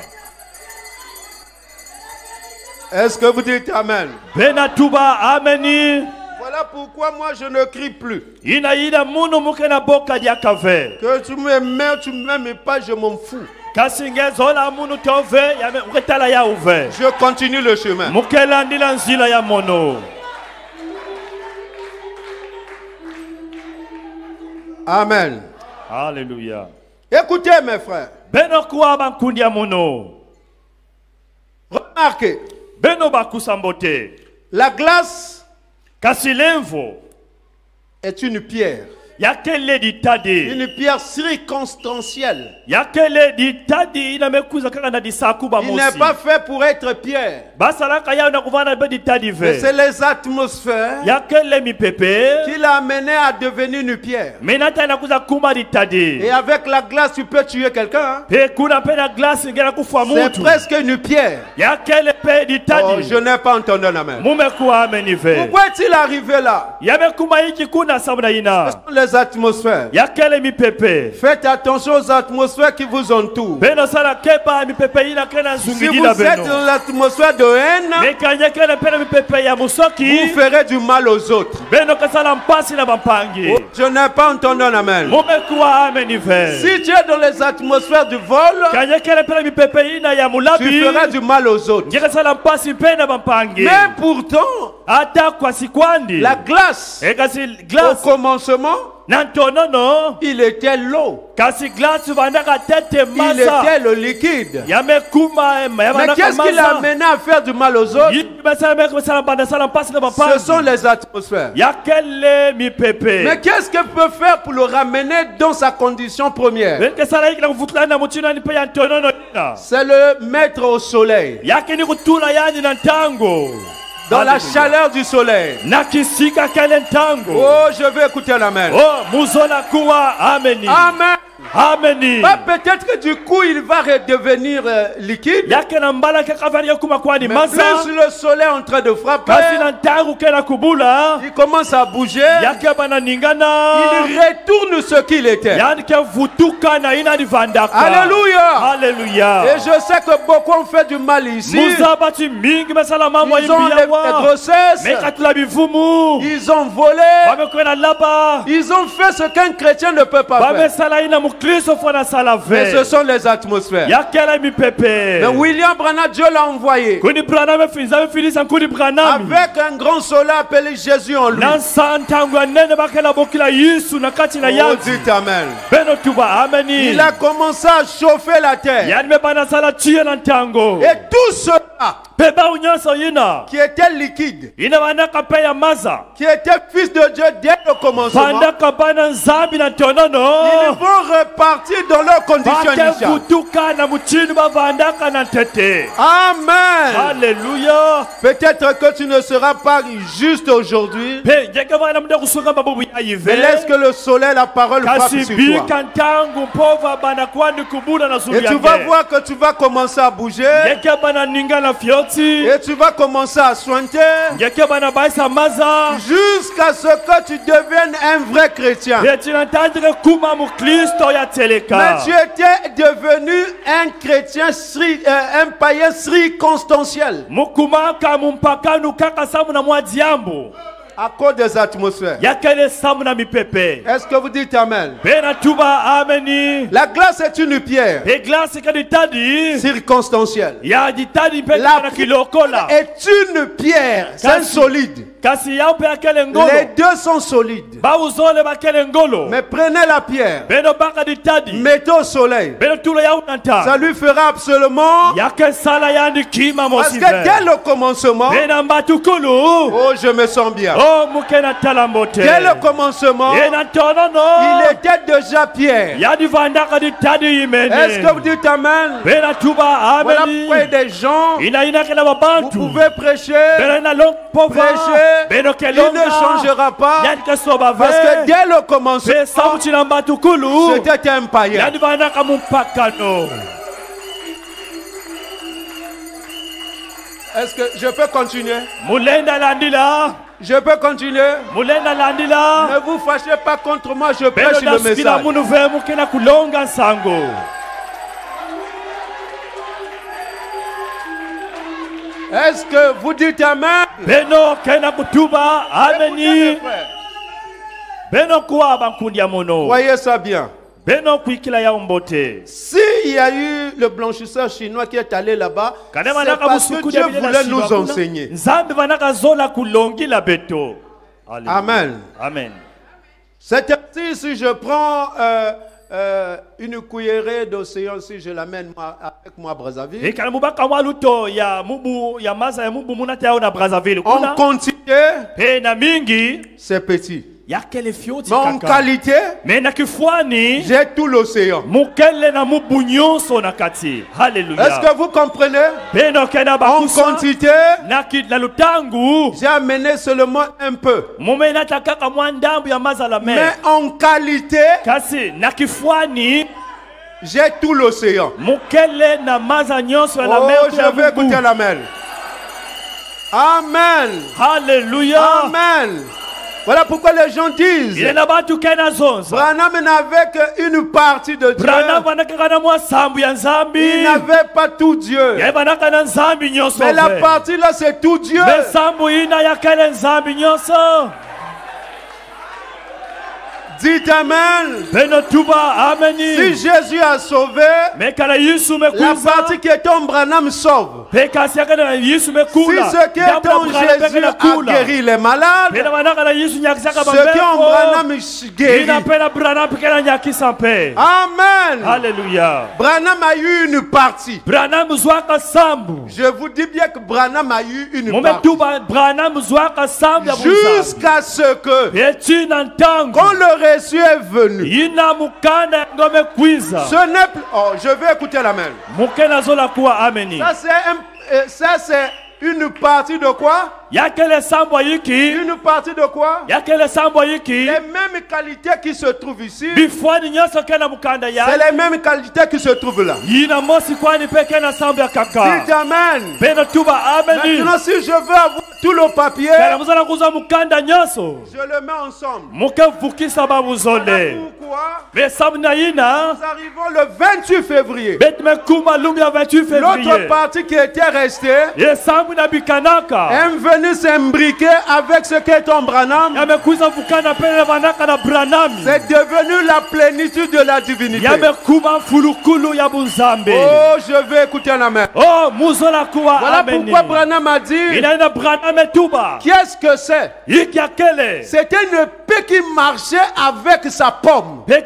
Est-ce que vous dites amen? Voilà pourquoi moi je ne crie plus. Que tu m'aimes, tu m'aimes pas, je m'en fous. Je continue le chemin. Amen. Alléluia. Écoutez mes frères. Remarquez. La glace est une pierre. Une pierre circonstancielle. Il n'est pas fait pour être pierre. Mais c'est les atmosphères qui l'a amené à devenir une pierre. Et avec la glace, tu peux tuer quelqu'un. C'est presque une pierre. Oh, je n'ai pas entendu un amen. Pourquoi est-il arrivé là? Les atmosphères. Faites attention aux atmosphères qui vous entourent. Si vous êtes dans l'atmosphère de haine, vous ferez du mal aux autres. Oh, je n'ai pas entendu un amen. Si tu es dans les atmosphères du vol, tu feras du mal aux autres. Mais pourtant, la glace, au commencement, il était l'eau. Il était le liquide. Mais qu'est-ce qui l'a amené à faire du mal aux autres? Ce sont les atmosphères. Mais qu'est-ce qu'elle peut faire pour le ramener dans sa condition première? C'est le mettre au soleil. Dans la chaleur du soleil. Oh, je veux écouter l'amen. Amen. Amen. Bah, peut-être que du coup il va redevenir euh, liquide. Mais plus le soleil est en train de frapper, il commence à bouger. Il retourne ce qu'il était. Alléluia. Alléluia. Et je sais que beaucoup ont fait du mal ici. Ils ont enlevé les grossesses. Ils ont volé. Ils ont fait ce qu'un chrétien ne peut pas faire. Mais ce sont les atmosphères. Mais William Branham, Dieu l'a envoyé avec un grand soleil appelé Jésus en lui. Oh, dites amen. Il a commencé à chauffer la terre. Et tout cela qui était liquide, qui était fils de Dieu dès le commencement, ils vont repartir dans leurs conditions initiales. Amen. Alléluia. Peut-être que tu ne seras pas juste aujourd'hui, mais laisse que le soleil, la parole frappe sur toi. Et tu vas voir que tu vas commencer à bouger. Et tu vas commencer à soigner jusqu'à ce que tu deviennes un vrai chrétien. Mais tu étais devenu un chrétien, euh, un païen circonstanciel. À cause des atmosphères. Est-ce que vous dites Amen? La glace est une pierre circonstancielle. La pierre est une pierre, c'est solide. Les deux sont solides. Mais prenez la pierre, mettez au soleil, ça lui fera absolument. Parce que dès le commencement, oh, je me sens bien. Dès le commencement, il était déjà pierre. Est-ce que vous dites Amen? Voilà pourquoi il y a des gens, vous pouvez prêcher, prêcher, il ne changera pas, parce que dès le commencement, c'était un païen. Est-ce que je peux continuer? Je peux continuer? Ne vous fâchez pas contre moi, je prêche le message. Est-ce que vous dites Amen? Voyez ça bien. S'il y a eu le blanchisseur chinois qui est allé là-bas, c'est parce que Dieu voulait nous enseigner. Amen. Amen. C'est ainsi, si je prends euh, euh, une cuillerée d'océan, si je l'amène avec moi à Brazzaville, en quantité, c'est petit. Mais en qualité, j'ai tout l'océan. Est-ce que vous comprenez? En quantité, j'ai amené seulement un peu. Mais en qualité, j'ai tout l'océan. Oh, je vais écouter l'amen. Amen. Alléluia. Amen. Voilà pourquoi les gens disent Branham n'avait qu'une partie de Dieu. Il n'avait pas tout Dieu. Mais la partie là, c'est tout Dieu. Dites Amen. Si Jésus a sauvé, la partie qui est en Branham sauve. Si ce qui est en Jésus a guéri les malades, ce qui est en Branham guérit. Amen. Alléluia. Branham a eu une partie. Je vous dis bien que Branham a eu une partie. Jusqu'à ce que, quand le reçu est venu, ce n'est plus. Oh, je vais écouter la main. Ça c'est un, euh, ça c'est une partie de quoi? Une partie de quoi? Les mêmes qualités qui se trouvent ici, c'est les mêmes qualités qui se trouvent là. Dites Amen. Maintenant, si je veux avoir tout le papier, je le mets ensemble. Pourquoi? Nous arrivons le vingt-huit février. L'autre partie qui était restée est venue s'imbriquer avec ce qui est en Branham. C'est devenu la plénitude de la divinité. Oh, je vais écouter la main. Voilà pourquoi Branham a dit, qu'est-ce que c'est? C'était une l'épée qui marchait avec sa pomme. Qui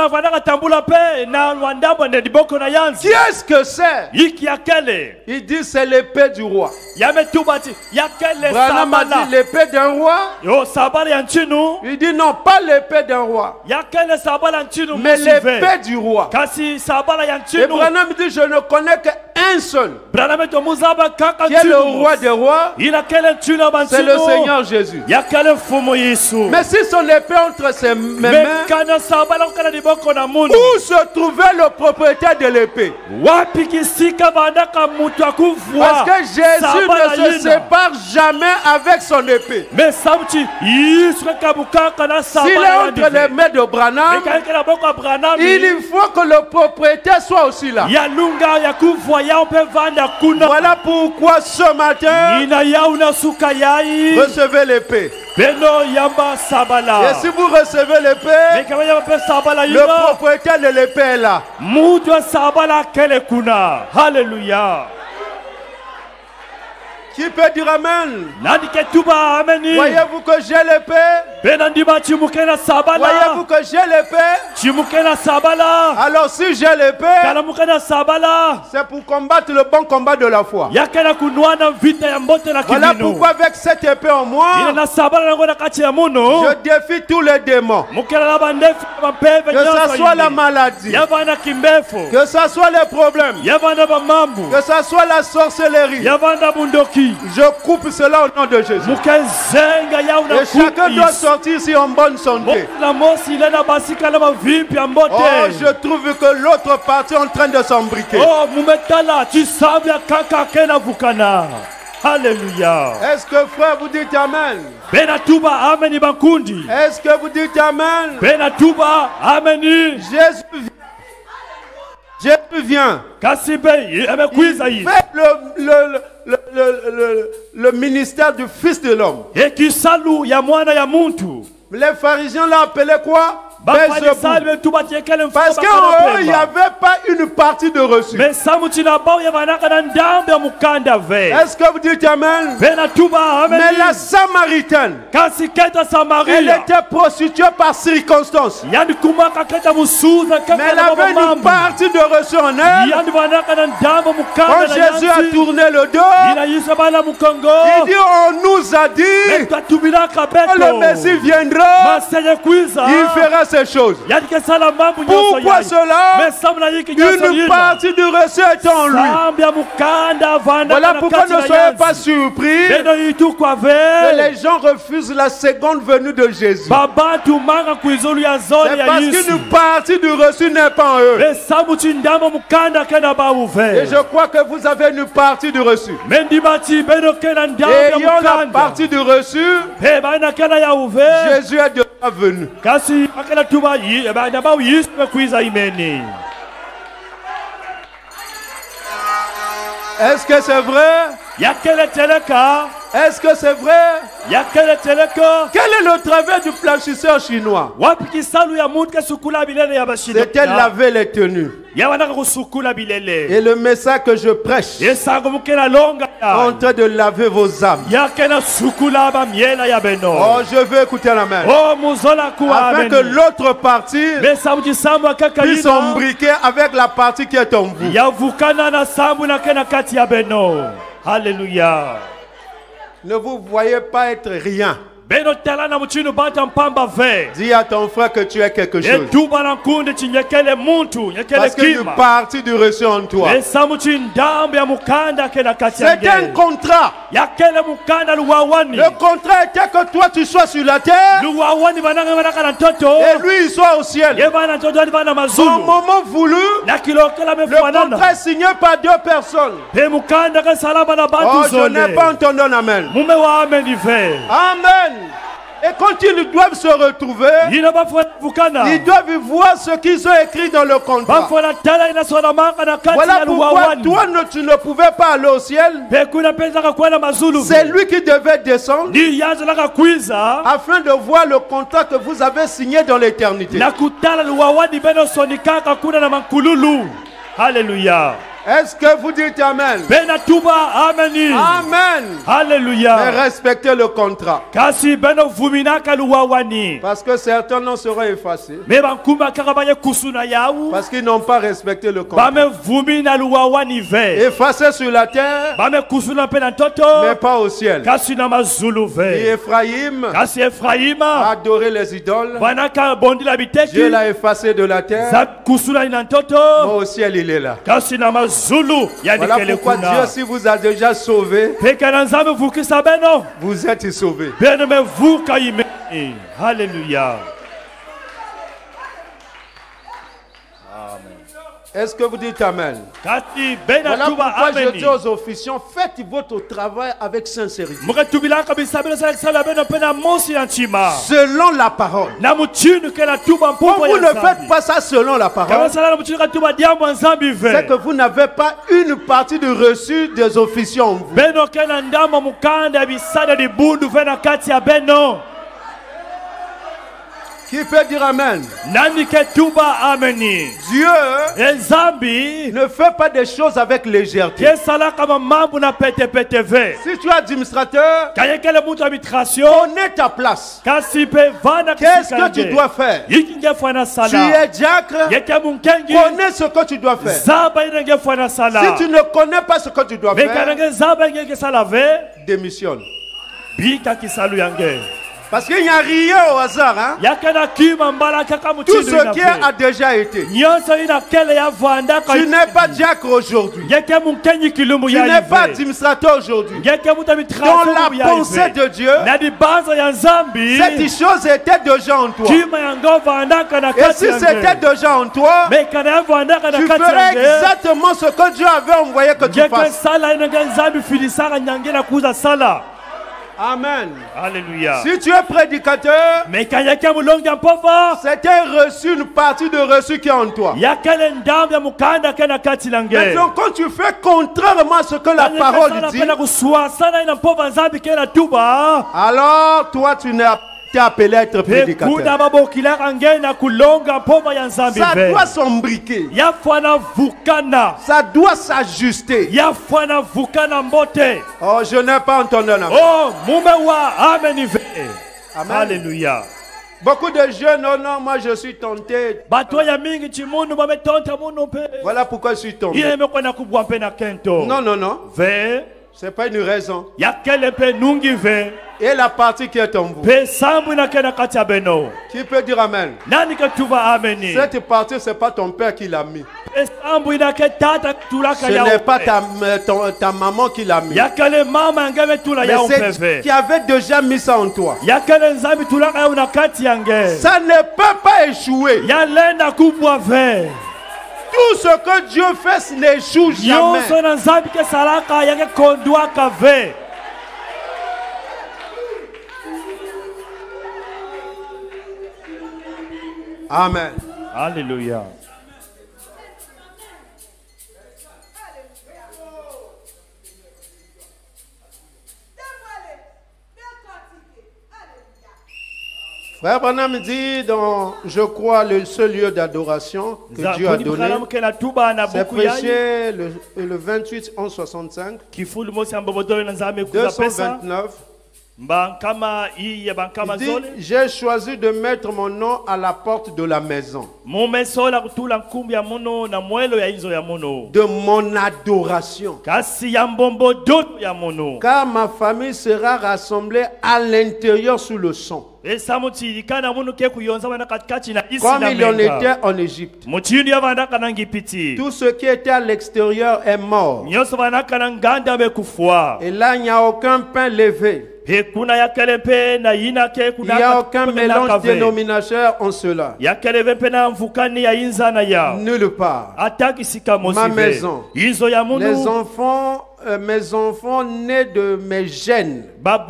est-ce que c'est? Il dit c'est l'épée du roi. Branham a dit l'épée d'un roi. Il dit non, pas l'épée d'un roi, mais l'épée du roi. Et Branham dit je ne connais qu'un seul, qui est le roi des rois, c'est le Seigneur Jésus. Mais si son épée entre ses mains, où se trouvait le propriétaire de l'épée? Parce que Jésus ne se sépare jamais avec son épée. S'il est entre les mains de Branham, il faut que le propriétaire soit aussi là. Voilà pourquoi ce matin, recevez l'épée. Et si vous recevez l'épée, le propriétaire de l'épée est là. Alléluia. Qui peut dire Amen? Voyez-vous que j'ai l'épée? Voyez-vous que j'ai l'épée? Alors si j'ai l'épée, c'est pour combattre le bon combat de la foi. Voilà pourquoi avec cette épée en moi, je défie tous les démons. Que ce soit la maladie, que ce soit les problèmes, que ce soit la sorcellerie, je coupe cela au nom de Jésus. Et chacun doit sortir ici en bonne santé. Oh, je trouve que l'autre partie est en train de s'embriquer. Alléluia. Est-ce que frère vous dites Amen? Est-ce que vous dites Amen? Jésus vient. Jésus vient. Il fait le, le, le, le, le, le ministère du Fils de l'homme. Les pharisiens l'ont appelé quoi? Parce qu'en eux, il n'y avait pas une partie de reçu. Est-ce que vous dites Amen? Mais la Samaritaine, elle était prostituée par circonstance. Mais elle avait une partie de reçu en elle. Quand Jésus a tourné le dos, il dit on nous a dit que le Messie viendra, il fera ces choses. Pourquoi cela? Une partie du reçu est en lui. Voilà pourquoi ne soyez pas surpris que les gens refusent la seconde venue de Jésus. C'est parce qu'une partie du reçu n'est pas en eux. Et je crois que vous avez une partie du reçu. Et ayant la partie du reçu, Jésus est déjà venu. Est-ce que c'est vrai? Est-ce que c'est vrai? Quel est le travail du blanchisseur chinois? C'était laver les tenues. Et le message que je prêche en train de laver vos âmes. Oh, je veux écouter la main. Afin que l'autre partie puisse s'embriquer avec la partie qui est en vous. Alléluia. Ne vous voyez pas être rien. Dis à ton frère que tu es quelque chose. Parce qu'il y a une partie du reçu en toi. C'est un contrat. Le contrat était que toi tu sois sur la terre et lui il soit au ciel. Au moment voulu, le contrat est signé par deux personnes. Oh, je n'ai pas entendu un amen. Amen. Et quand ils doivent se retrouver, ils doivent voir ce qu'ils ont écrit dans le contrat. Voilà pourquoi toi tu ne pouvais pas aller au ciel. C'est lui qui devait descendre afin de voir le contrat que vous avez signé dans l'éternité. Alléluia. Est-ce que vous dites Amen? Amen. Alléluia. Mais respectez le contrat. Parce que certains noms seront effacés. Parce qu'ils n'ont pas respecté le contrat. Effacés sur la terre, mais pas au ciel. Et Ephraïm a adoré les idoles. Dieu l'a effacé de la terre. Mais au ciel, il est là. Voilà pourquoi Dieu, si vous a déjà sauvé, vous êtes sauvé. Alléluia. Est-ce que vous dites Amen? Voilà pourquoi je dis aux officiants, faites votre travail avec sincérité. Selon la parole. Quand vous ne faites pas ça selon la parole, c'est que vous n'avez pas une partie de reçu des officiants en vous. Qui peut dire Amen? Dieu ne fait pas des choses avec légèreté. Si tu es administrateur, connais ta place. Qu'est-ce que tu dois faire? Tu es diacre, connais ce que tu dois faire. Si tu ne connais pas ce que tu dois faire, démissionne. Parce qu'il n'y a rien au hasard. Hein? Tout ce qui a déjà été. Tu n'es pas diacre aujourd'hui. Tu n'es pas administrateur aujourd'hui. Dans la pensée de Dieu, cette chose était déjà en toi. Et si c'était déjà en toi, tu ferais exactement ce que Dieu avait envoyé que tu fasses. Amen. Alléluia. Si tu es prédicateur, c'était reçu une partie de reçu qui est en toi. Maintenant, quand tu fais contrairement à ce que la parole dit, alors toi tu n'es t'es appelé à être prédicateur. Ça doit s'embriquer. Ça doit s'ajuster. Oh, je n'ai pas entendu un amen. Oh, amen. Amen. Alléluia. Beaucoup de jeunes, non, non, moi je suis tenté. Voilà pourquoi je suis tombé. Non, non, non. C'est pas une raison. Et la partie qui est en vous. Qui peut dire Amen? Cette partie, c'est pas ton père qui l'a mis. Ce n'est pas ta, ton, ta maman qui l'a mis. Mais c'est qui avait déjà mis ça en toi. Ça ne peut pas échouer. Tout ce que Dieu fait n'échoue jamais. Amen. Alléluia. Frère Branham dit dans, je crois, le seul lieu d'adoration que Dieu a donné, c'est prêché le, le vingt-huit onze soixante-cinq, deux cent vingt-neuf. Il dit, j'ai choisi de mettre mon nom à la porte de la maison de mon adoration, car ma famille sera rassemblée à l'intérieur sous le son, comme il en était en Égypte. Tout ce qui était à l'extérieur est mort, et là il n'y a aucun pain levé. Il n'y a aucun mélange dénominateur en cela. Nulle part. Ma maison, les enfants, euh, mes enfants nés de mes gènes,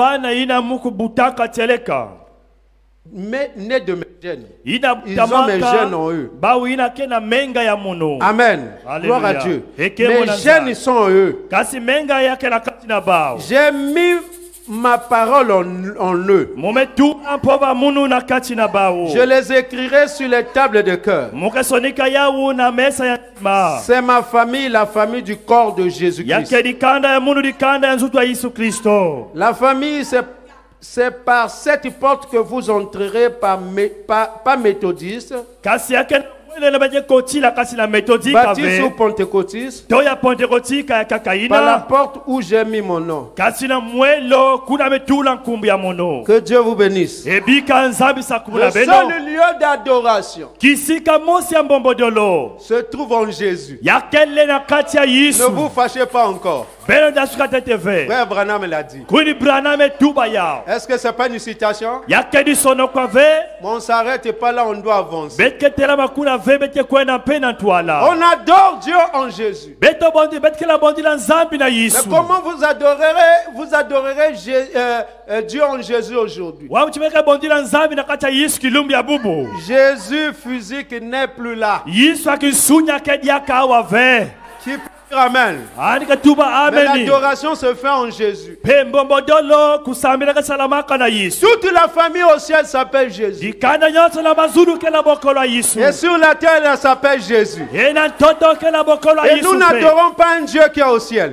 mais nés de mes gènes, ils ont mes gènes en eux. Amen. Gloire à Dieu. Mes gènes sont en eux. J'ai mis ma parole en, en eux. Je les écrirai sur les tables de cœur. C'est ma famille, la famille du corps de Jésus-Christ. La famille, c'est par cette porte que vous entrerez par, par, par méthodiste, baptiste ou pentecôtiste, par la porte où j'ai mis mon nom. Que Dieu vous bénisse. Le seul lieu d'adoration se trouve en Jésus. Ne vous fâchez pas encore. Frère Branham l'a dit. Est-ce que ce n'est pas une citation? On ne s'arrête pas là, on doit avancer. On adore Dieu en Jésus. Mais comment vous adorerez, vous adorerez euh, euh, Dieu en Jésus aujourd'hui? Jésus physique n'est plus là. Qui Amen. Mais l'adoration se fait en Jésus. Toute la famille au ciel s'appelle Jésus. Et sur la terre, elle s'appelle Jésus. Et nous n'adorons pas un Dieu qui est au ciel.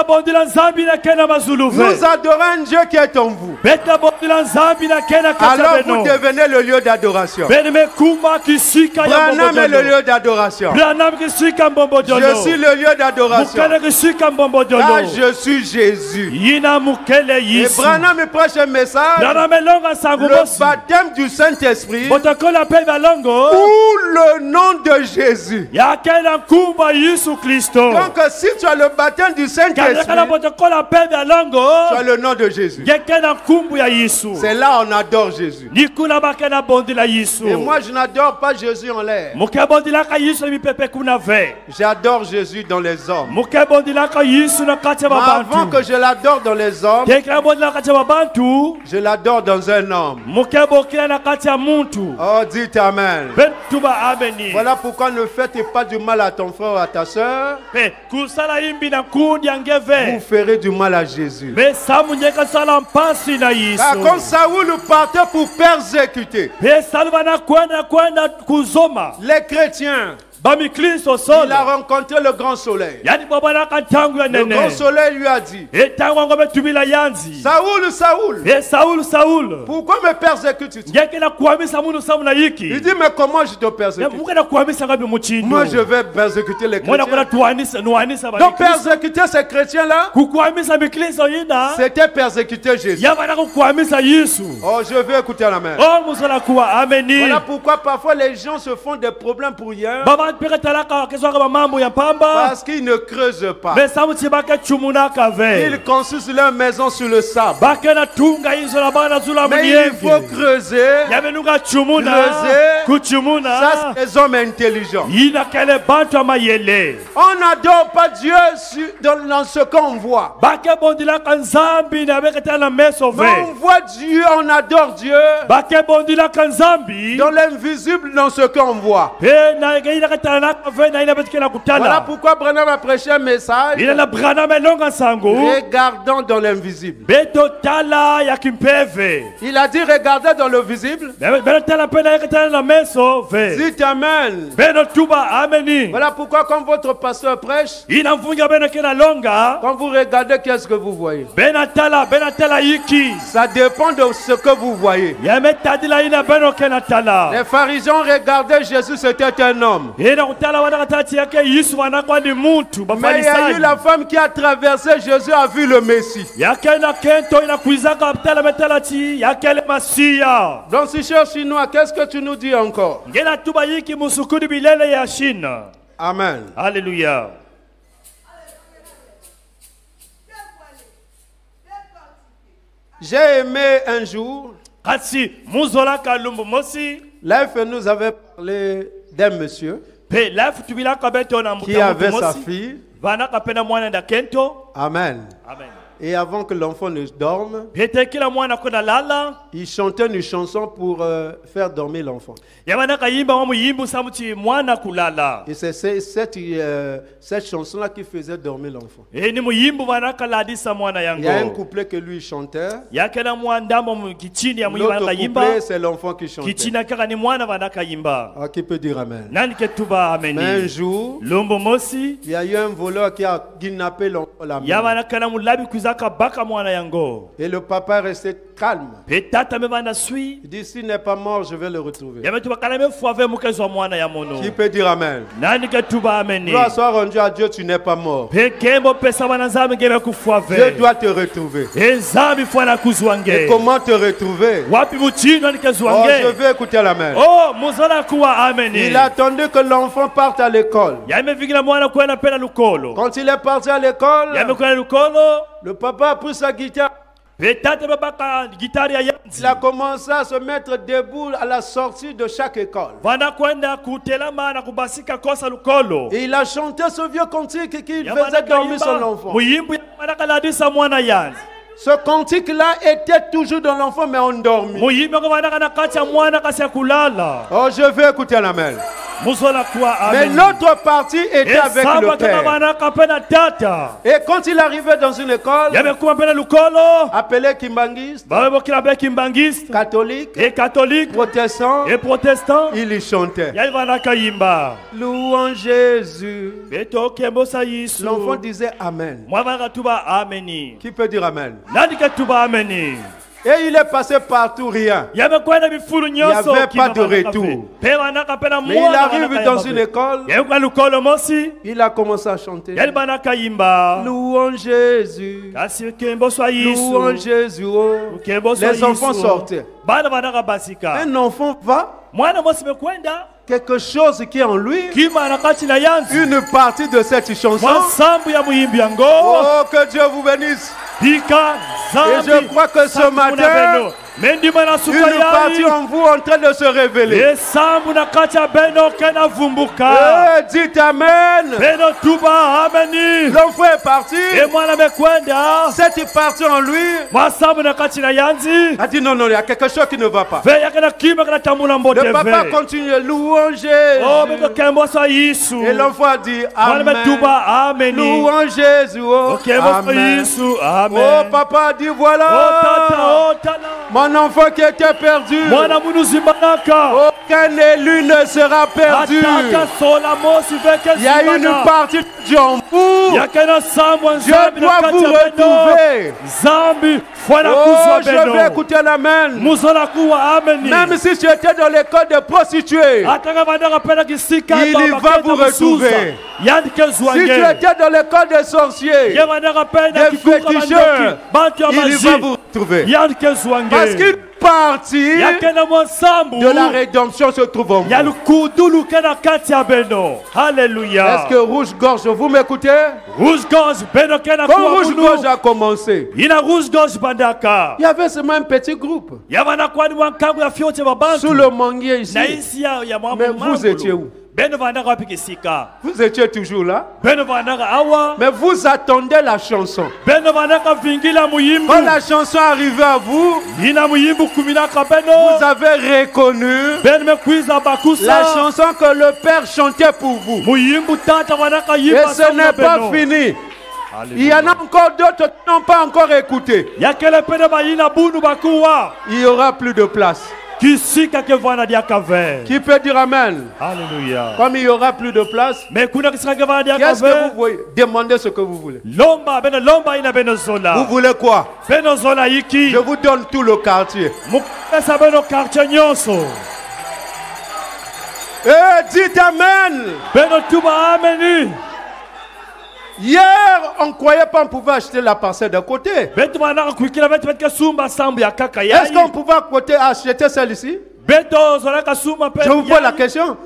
Nous adorons un Dieu qui est en vous. Alors vous devenez le lieu d'adoration. Branham est le lieu d'adoration. Je suis le lieu d'adoration. Car je suis Jésus. Et Branham me prêche un message. Le baptême du Saint-Esprit ou le nom de Jésus. Donc si tu as le baptême du Saint-Esprit, tu as le nom de Jésus. C'est là on adore Jésus. Et moi je n'adore pas Jésus en l'air. J'adore Jésus dans les hommes. Mais avant que je l'adore dans les hommes, je l'adore dans un homme. Oh, dites Amen. Voilà pourquoi ne faites pas du mal à ton frère ou à ta soeur. Vous ferez du mal à Jésus. Car quand Saoul partait pour persécuter les chrétiens, il a rencontré le grand soleil. Le grand soleil lui a dit: Saoul, Saoul, Saoul, pourquoi me persécutes-tu? Il dit: mais comment je te persécute? Moi je vais persécuter les chrétiens. Donc persécuter ces chrétiens-là, c'était persécuter Jésus. Oh, je veux écouter la main. Voilà pourquoi parfois les gens se font des problèmes pour rien. Parce qu'ils ne creusent pas. Ils construisent leur maison sur le sable. Mais il faut creuser. Creuser. Ça, c'est les hommes intelligents. On n'adore pas Dieu dans ce qu'on voit. Mais on voit Dieu, on adore Dieu dans l'invisible, dans ce qu'on voit. Voilà pourquoi Branham a prêché un message: regardons dans l'invisible. Il a dit regardez dans le visible. Dites Amen. Voilà pourquoi quand votre pasteur prêche, quand vous regardez, qu'est-ce que vous voyez? Ça dépend de ce que vous voyez. Les pharisiens regardaient Jésus, c'était un homme. Mais il y a eu la femme qui a traversé Jésus, a vu le Messie. Donc si cher chinois, qu'est-ce que tu nous dis encore? Amen. Alléluia. J'ai aimé un jour, Life nous avait parlé d'un monsieur qui avait sa fille. Amen. Amen. Et avant que l'enfant ne dorme, il chantait une chanson pour euh, faire dormir l'enfant. Et c'est cette, euh, cette chanson-là qui faisait dormir l'enfant. Il y a un couplet que lui chantait. L'autre couplet, c'est l'enfant qui chantait. Ah, qui peut dire amen? Mais un jour, il y a eu un voleur qui a kidnappé l'enfant. Et le papa est resté calme. Il dit, s'il n'est pas mort, je vais le retrouver. Qui peut dire amen? Gloire soit rendue à Dieu, tu n'es pas mort. Dieu doit te retrouver. Et comment te retrouver? Oh, je veux écouter l'amen. Il a attendu que l'enfant parte à l'école. Quand il est parti à l'école, le papa a pris sa guitare. Il a commencé à se mettre debout à la sortie de chaque école. Et il a chanté ce vieux cantique qui faisait dormir son enfant. Ce cantique-là était toujours dans l'enfant, mais endormi. Oh, je veux écouter l'amen. Mais l'autre partie était avec le père. Et quand il arrivait dans une école appelée kimbangiste, catholique, et catholique, protestant, et protestant, il y chantait. Louange Jésus. L'enfant disait amen. Qui peut dire amen? Et il est passé partout, rien. Il n'y avait pas de retour. Mais il arrive dans une école. Il a commencé à chanter. Louange Jésus. Louange Jésus. Les enfants sortaient. Un enfant va. Quelque chose qui est en lui. Une partie de cette chanson. Oh, que Dieu vous bénisse. Et je crois que ce matin, une partie en vous en train de se révéler. Et dites amen. L'enfant est parti. Cette partie en lui a dit non, non, il y a quelque chose qui ne va pas. Le papa continue, louange Jésus. Et l'enfant a dit amen. Louange Jésus. Amen. Oh, papa a dit voilà. Mon enfant qui était perdu, aucun élu ne sera perdu. Il y a une partie du Djombu. Dieu doit vous retrouver. Oh, je vais écouter l'amen. Même si tu étais dans l'école de prostituées, il va vous retrouver. Si tu étais dans l'école des sorciers, des féticheurs, il va vous retrouver. Parce qu'une partie de la rédemption se trouve en vous. Alléluia. Est-ce que Rouge-Gorge, vous m'écoutez? Rouge-Gorge, quand Rouge-Gorge a commencé, il y avait seulement un petit groupe sous le manguier ici. Mais vous étiez où? Vous étiez toujours là. Mais vous attendez la chanson. Quand la chanson arrivait à vous, vous avez reconnu la chanson que le Père chantait pour vous. Et ce n'est pas fini. Alléluia. Il y en a encore d'autres qui n'ont pas encore écouté. Il n'y aura plus de place. Qui peut dire amen? Alléluia. Comme il n'y aura plus de place, qu'est-ce que vous voulez? Demandez ce que vous voulez. Vous voulez quoi? Je vous donne tout le quartier. Et dites amen. Hier, on ne croyait pas qu'on pouvait acheter la parcelle de côté. Est-ce qu'on pouvait à côté acheter celle-ci? Je vous pose la question.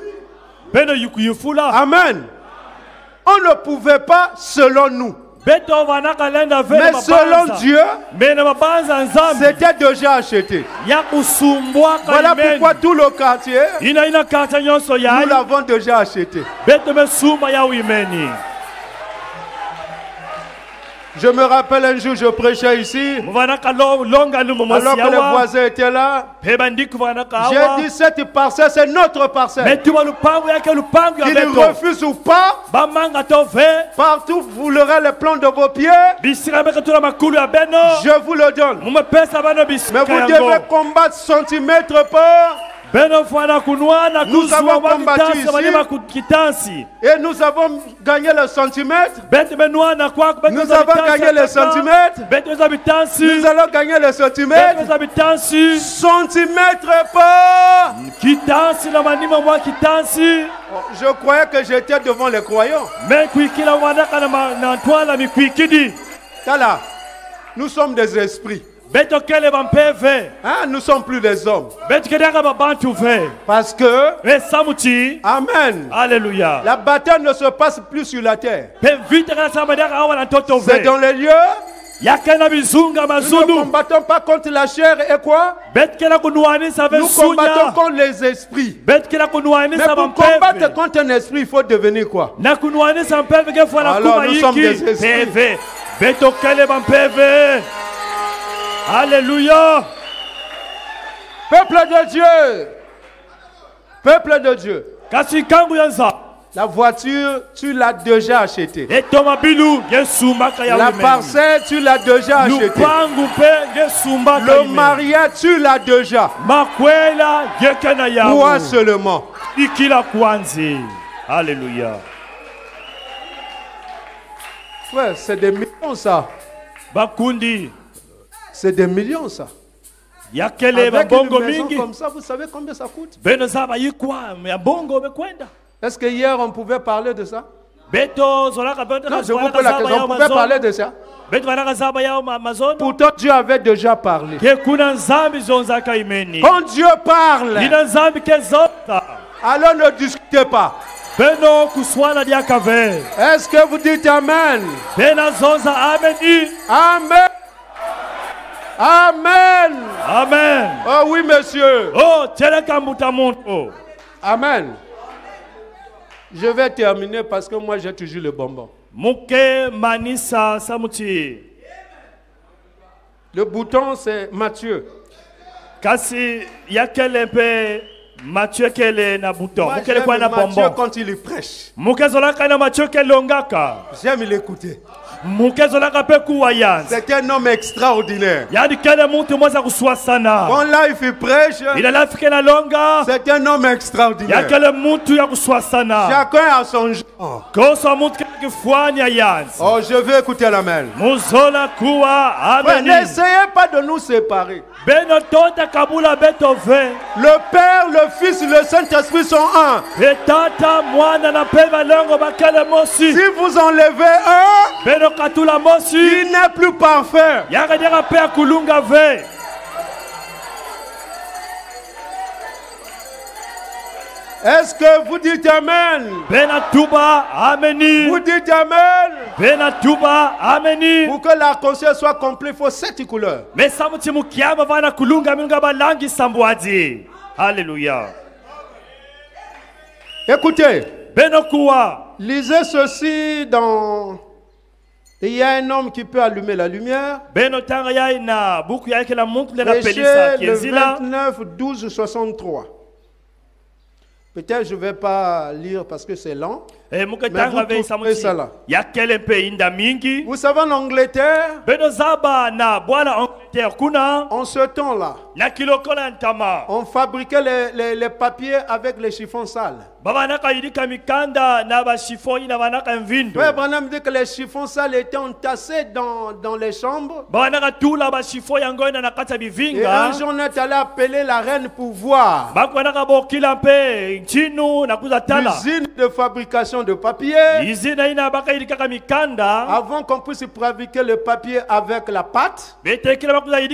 Amen. On ne pouvait pas selon nous. Mais selon Dieu, c'était déjà acheté. Voilà pourquoi tout le quartier, nous l'avons déjà acheté. Je me rappelle un jour, je prêchais ici. Alors que les voisins étaient là. J'ai dit cette parcelle, c'est notre parcelle. Qu'il refuse ou pas. Partout, vous l'aurez les plans de vos pieds. Je vous le donne. Mais vous devez combattre centimètre par. Nous avons combattu ici et nous avons gagné le centimètre. Nous avons gagné le centimètre. Nous allons gagner le centimètre. Centimètre pas. Je croyais que j'étais devant les croyants. Là, nous sommes des esprits. Hein, nous sommes plus des hommes. Parce que Amen. Alléluia. La bataille ne se passe plus sur la terre. C'est dans les lieux. Nous ne combattons pas contre la chair et quoi? Nous combattons contre les esprits. Mais pour combattre contre un esprit, il faut devenir quoi? Alors nous sommes des esprits. Alléluia. Peuple de Dieu. Peuple de Dieu. La voiture, tu l'as déjà achetée. La parcelle, tu l'as déjà achetée. Le mariage, tu l'as déjà. Toi seulement. Alléluia. Ouais, c'est des millions ça. C'est des millions ça. Avec une maison comme ça, vous savez combien ça coûte? Est-ce que hier on pouvait parler de ça? Non, je vous pose la question. On pouvait parler de ça? Pourtant Dieu avait déjà parlé. Quand Dieu parle, alors ne discutez pas. Est-ce que vous dites Amen? Amen. Amen. Amen. Oh oui, monsieur. Oh, Amen. Je vais terminer parce que moi j'ai toujours le bonbon. Le bouton c'est Matthieu. Kasi ya quel peu Matthieu quel na bouton. Moi, j'aime Matthieu quand il prêche. J'aime l'écouter. C'est un homme extraordinaire. Quand life il prêche, c'est un homme extraordinaire. Chacun a son genre. Oh, je veux écouter l'amen. N'essayez pas de nous séparer. Le Père, le Fils, le Saint-Esprit sont un. Si vous enlevez un, il n'est plus parfait. Est-ce que vous dites Amen? Vous dites Amen? Pour que la conscience soit complète, il faut sept couleurs. Alléluia. Écoutez. Lisez ceci dans... Il y a un homme qui peut allumer la lumière. Péché le vingt-neuf douze soixante-trois. Peut-être je ne vais pas lire parce que c'est lent. Mais vous trouvez ça là. Vous savez en Angleterre, en ce temps-là, on fabriquait les, les, les papiers avec les chiffons sales. Oui, Branham dit que les chiffons sales étaient entassés dans, dans les chambres. Et un jour, on est allé appeler la reine pour voir l'usine de fabrication de papier. Avant qu'on puisse fabriquer le papier avec la pâte des, des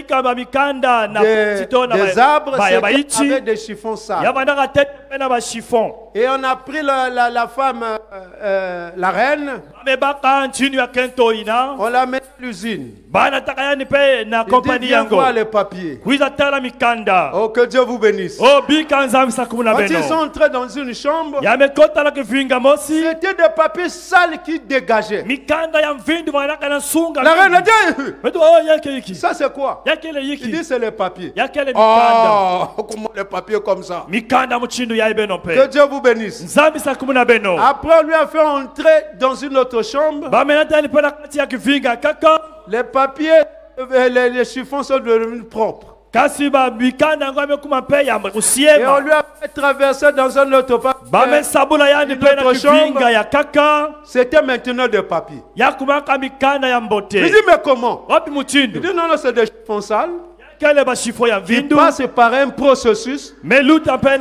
arbres, c'était avec des chiffons sales. Et on a pris la, la, la femme euh, la reine. On l'a mis à l'usine. Il voir les papiers. Oh, que Dieu vous bénisse. Quand ils sont entrés dans une chambre, c'était des papiers sales qui dégageaient. La reine a dit, ça c'est quoi? Il dit c'est les papiers. Oh, comment les papiers comme ça? Que Dieu vous bénisse. Après, on lui a fait entrer dans une autre chambre. Les papiers, les, les chiffons sont devenus propres. Et on lui a fait traverser dans un autre papier. C'était maintenant des papiers. Il dit, mais comment? Il dit, non, non, c'est des chiffons sales. Il passe par un processus pour arriver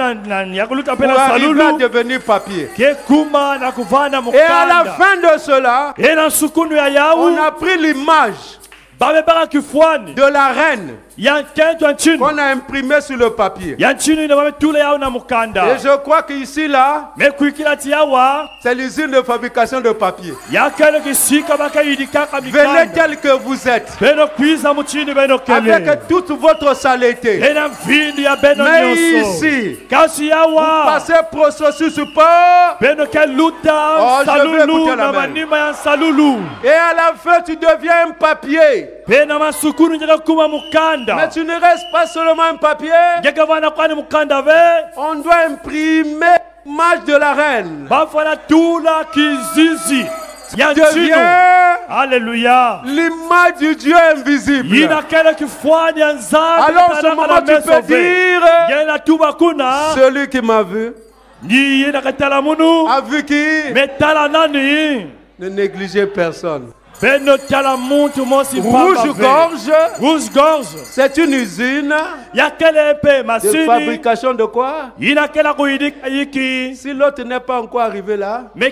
à devenir papier. Et à la fin de cela, on a pris l'image de la reine qu'on a imprimé sur le papier. Et je crois qu'ici là, c'est l'usine de fabrication de papier. Venez tel que vous êtes, avec toute votre saleté. Mais ici, vous passez processus pas. Oh, je veux écouter la main. Et à la fin, tu deviens un papier. Mais tu ne restes pas seulement un papier. On doit imprimer l'image de la reine. Alléluia. L'image du Dieu invisible. Alors ce moment tu peux dire, celui qui m'a vu a vu qui? Ne négligez personne. Rouge-gorge, Rouge-gorge, c'est une usine de fabrication de quoi? Si l'autre n'est pas encore arrivé là, ne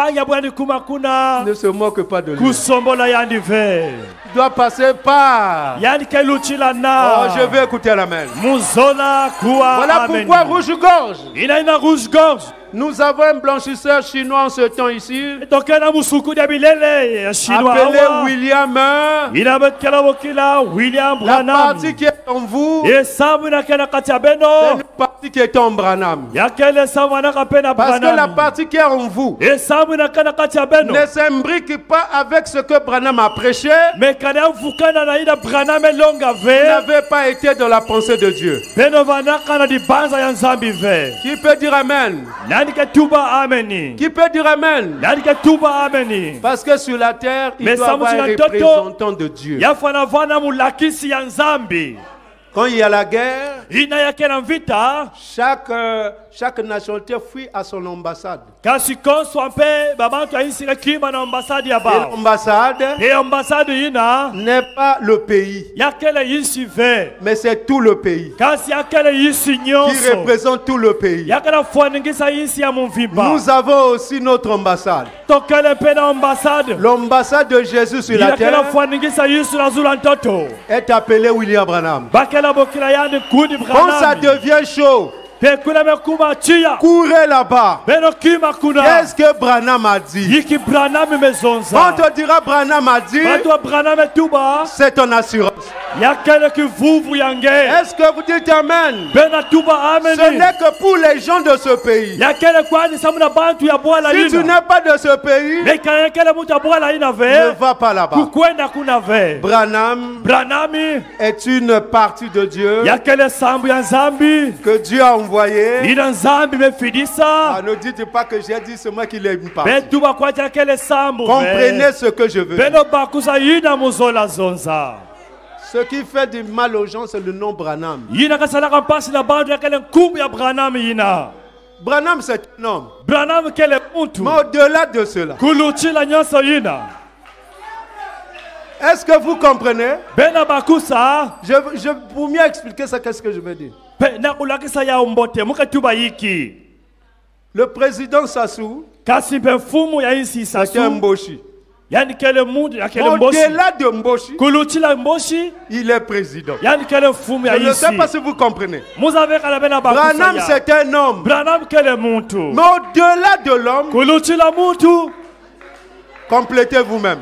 se moque pas de lui. Il doit passer par. Oh, je vais écouter la main. Voilà pourquoi rouge-gorge. Nous avons un blanchisseur chinois en ce temps ici, appelé William. La partie qui est en vous, c'est une partie qui est en Branham. Parce que la partie qui est en vous ne s'imbrique pas avec ce que Branham a prêché. Vous n'avez pas été dans la pensée de Dieu. Qui peut dire Amen? Qui peut dire Amen? Parce que sur la terre, il doit y avoir un représentant de Dieu. Quand il y a la guerre, chaque, euh, chaque nationalité fuit à son ambassade. Et l'ambassade n'est pas le pays, mais c'est tout le pays qui représente tout le pays. Nous avons aussi notre ambassade. L'ambassade de Jésus sur la terre est appelée William Branham. Quand ça devient chaud, courez là-bas. Qu'est-ce que Branham a dit? Quand on dira Branham a dit, c'est ton assurance. Est-ce que vous dites Amen? Ce n'est que pour les gens de ce pays. Si tu n'es pas de ce pays, ne va pas là-bas. Branham est une partie de Dieu que Dieu a envoyé. Ah, ne dites pas que j'ai dit c'est moi qui l'ai une partie. Comprenez ce que je veux dire. Ce qui fait du mal aux gens, c'est le nom Branham. Branham, c'est un homme. Mais au-delà de cela, est-ce que vous comprenez? je, je, Pour mieux expliquer ça, qu'est-ce que je veux dire? Le président Sassou, c'était un Mboshi. Au-delà de Mboshi, il est président. Je ne sais pas si vous comprenez. Branham, c'est un homme. Mais au-delà de l'homme, complétez vous-même.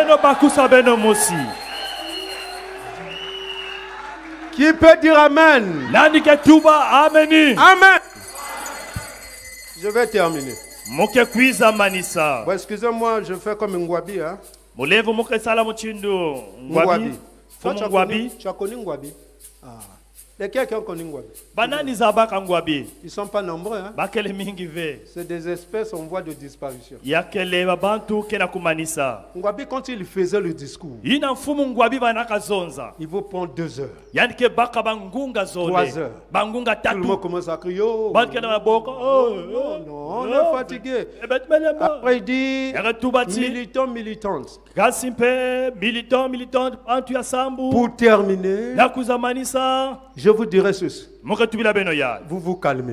Qui peut dire Amen? Amen. Je vais terminer. Bon, excusez-moi, je fais comme Ngwabi. Hein? Ngwabi. Ngwabi. Tu as connu Ngwabi? Ah. Lesquels qui ont connu Ngwabi? Ils ne sont pas nombreux. Hein? C'est des espèces en voie de disparition. Ngwabi, quand il faisait le discours, il vous prend deux heures. Trois heures. Tout le monde commence à crier. Oh, non, non, non, on est fatigué. Après, il dit militant, militante. Pour terminer, je vous dirai ceci. Vous vous calmez.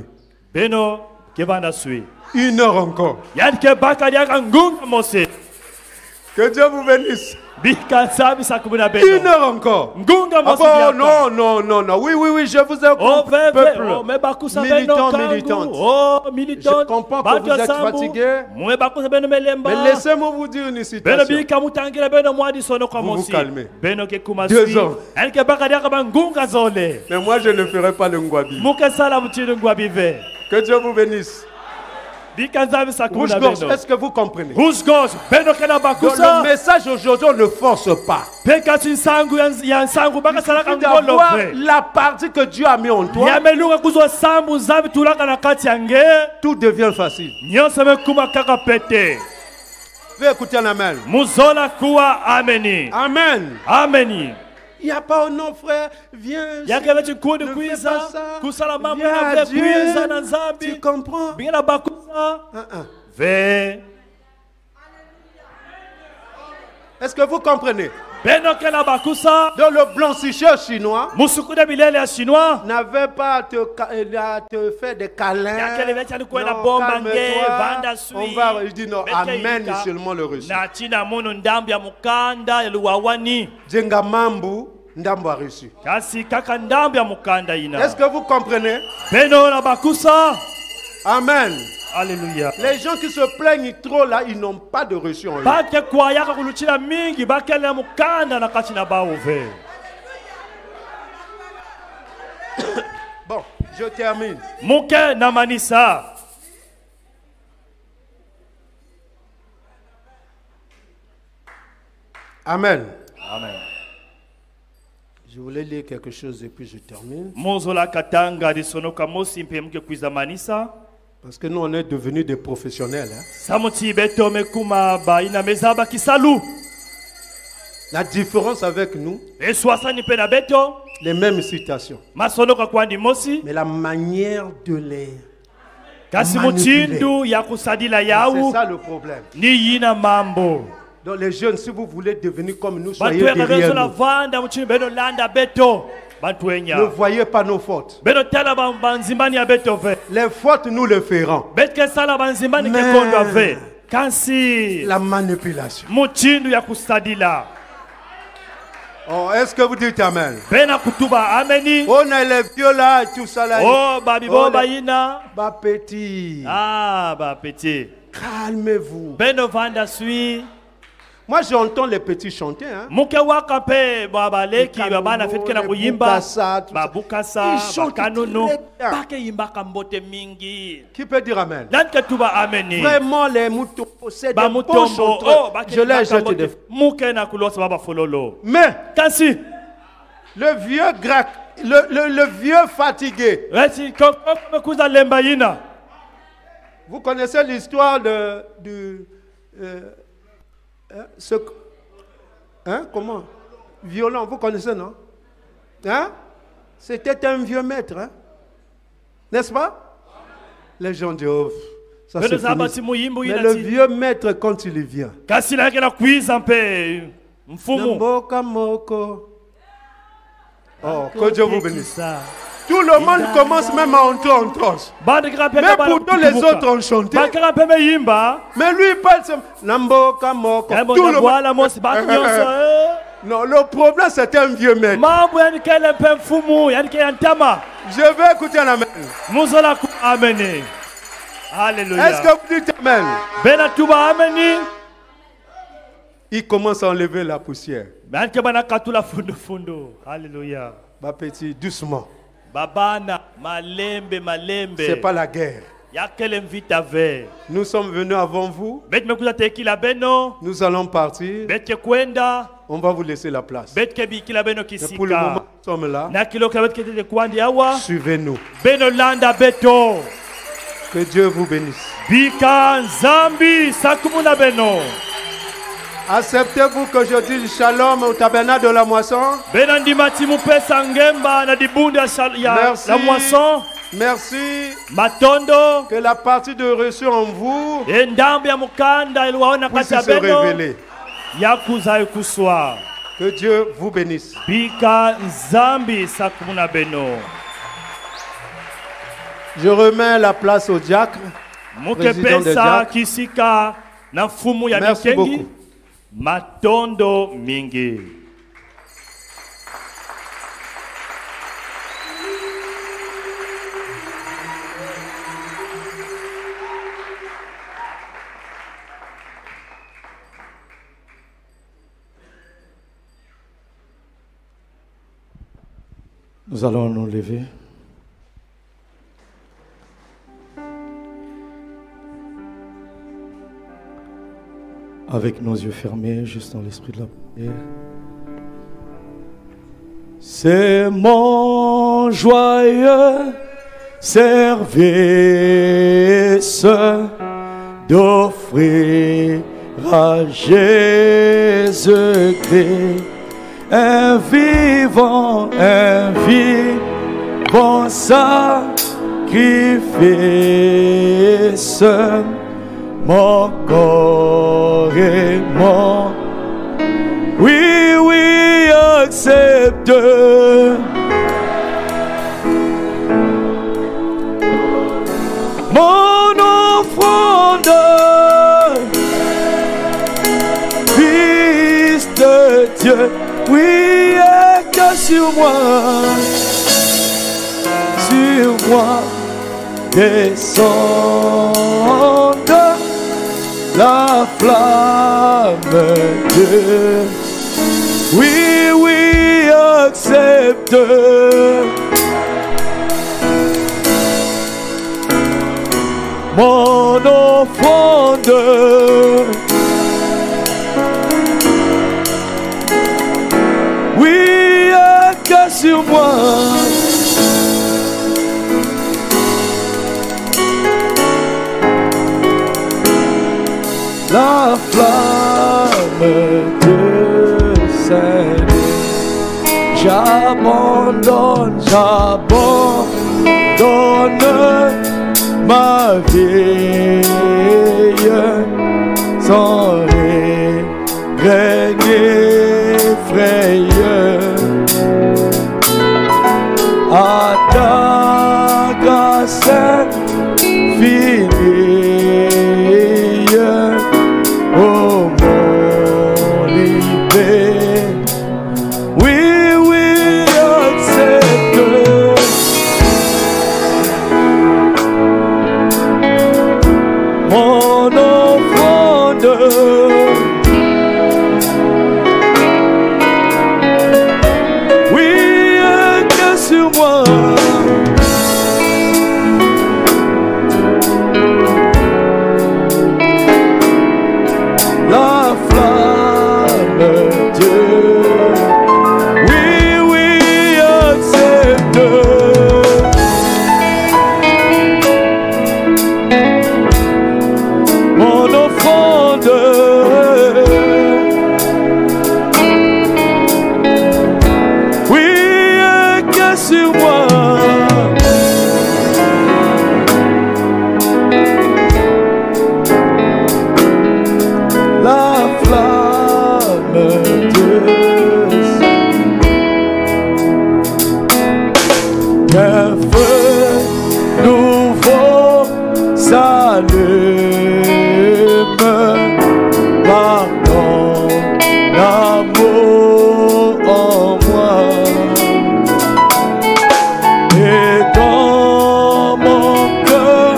Une heure encore. Que Dieu vous bénisse. Une heure encore. Ah bon, non, non, non, non. Oui, oui, oui, je vous ai compris, peuple. Militant, militante. Je comprends que vous êtes fatigué. Mais laissez-moi vous dire une citation. Vous vous calmez. Deux ans. Mais moi, je ne ferai pas le Ngwabi. Que Dieu vous bénisse. Rouge-gorge, est-ce que vous comprenez? Rouge-gorge. Le message aujourd'hui, on ne force pas. D'avoir la partie que Dieu a mis en toi, tout devient facile. Veuillez écouter un amen. Amen. Amen. Il n'y a pas un nom, frère. Viens. Il y a quelqu'un qui court de Kouiza. Viens à Dieu. Tu comprends? Est-ce que vous comprenez? Donc le blanchisseur chinois n'avait pas à te, à te faire des câlins. Non, calme-toi. On va, il dit non, amène seulement le reçu. Djengamambu ndambo a reçu. Est-ce que vous comprenez? Amen. Alléluia. Les gens qui se plaignent trop là, ils n'ont pas de reçu en eux. Bon, je termine. Amen. Amen. Je voulais lire quelque chose et puis je termine. Parce que nous, on est devenus des professionnels. Hein? La différence avec nous, les mêmes citations. Mais la manière de les manipuler. C'est ça le problème. Donc les jeunes, si vous voulez devenir comme nous, soyez derrière nous. Ne voyez pas nos fautes. Les fautes, nous les ferons. Mais la manipulation. Oh, est-ce que vous dites Amen? On a les vieux là et tout ça là. Oh, babi bo bayina. Ba petit. Ah, ba petit. Calmez-vous. Moi j'entends les petits chanter. Hein? Ils chantent très bien. Qui peut dire Amen? Vraiment les moutons, c'est des bons chanteurs. Je les jette des... Mais le vieux grec, le, le, le vieux fatigué. Vous connaissez l'histoire de... de euh, Hein, ce, hein, comment? Violent, vous connaissez, non? Hein? C'était un vieux maître, hein? N'est-ce pas? Les gens disent, oh, ça c'est fini. Mais le vieux maître, quand il vient, oh, que Dieu vous bénisse. Tout le monde commence même à entrer en transe. Mais pourtant les autres ont chanté. Mais lui il parle Namboka Moko. Tout le monde. Non, le problème c'est un vieux mec. Je vais écouter un amen. Alléluia. Est-ce que vous dites amen? Il commence à enlever la poussière. Alléluia. Ma petit, doucement. Babana, malembe, malembe. C'est pas la guerre. Nous sommes venus avant vous. Nous allons partir. On va vous laisser la place. Mais pour le moment, nous sommes là. Suivez-nous. Que Dieu vous bénisse. Acceptez-vous que je dise shalom au tabernacle de la moisson? Merci. Merci. Matondo. Que la partie de reçu en vous puisse se révéler. Que Dieu vous bénisse. Je remets la place au diacre. Président des diacres. Merci beaucoup. Matondo mingi. Nous allons nous lever. Avec nos yeux fermés, juste dans l'esprit de la prière. C'est mon joyeux service d'offrir à Jésus-Christ un vivant, un vivant sacrifice. Mon corps et mon oui, oui, accepte mon offrande, Fils de Dieu, oui, que sur moi, sur moi, descende la flamme de oui, oui, accepte mon offrande, oui, que sur moi, la flamme de Seigneur. J'abandonne, j'abandonne ma vie sans regret ni frayeur. À ta grâce infinie, oh mon libère, oui, oui, accepte mon offrande, oui, que sur moi, qu'un feu nouveau s'allume par ton amour en moi. Et dans mon cœur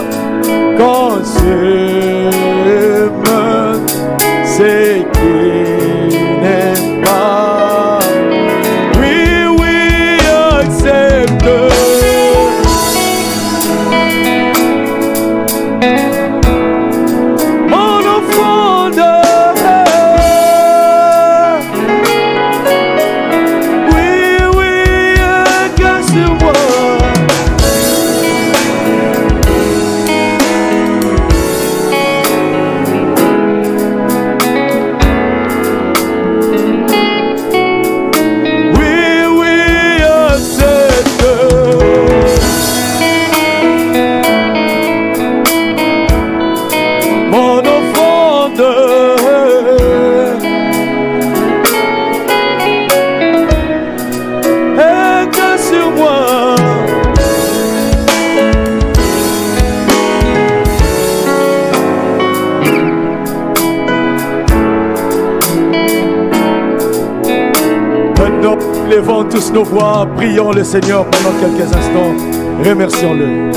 consume c'est qui n'aime pas. Oui, oui, accepte. Mon enfant de oui, oui, regarde sur moi. Levons tous nos voix, prions le Seigneur pendant quelques instants, remercions-le.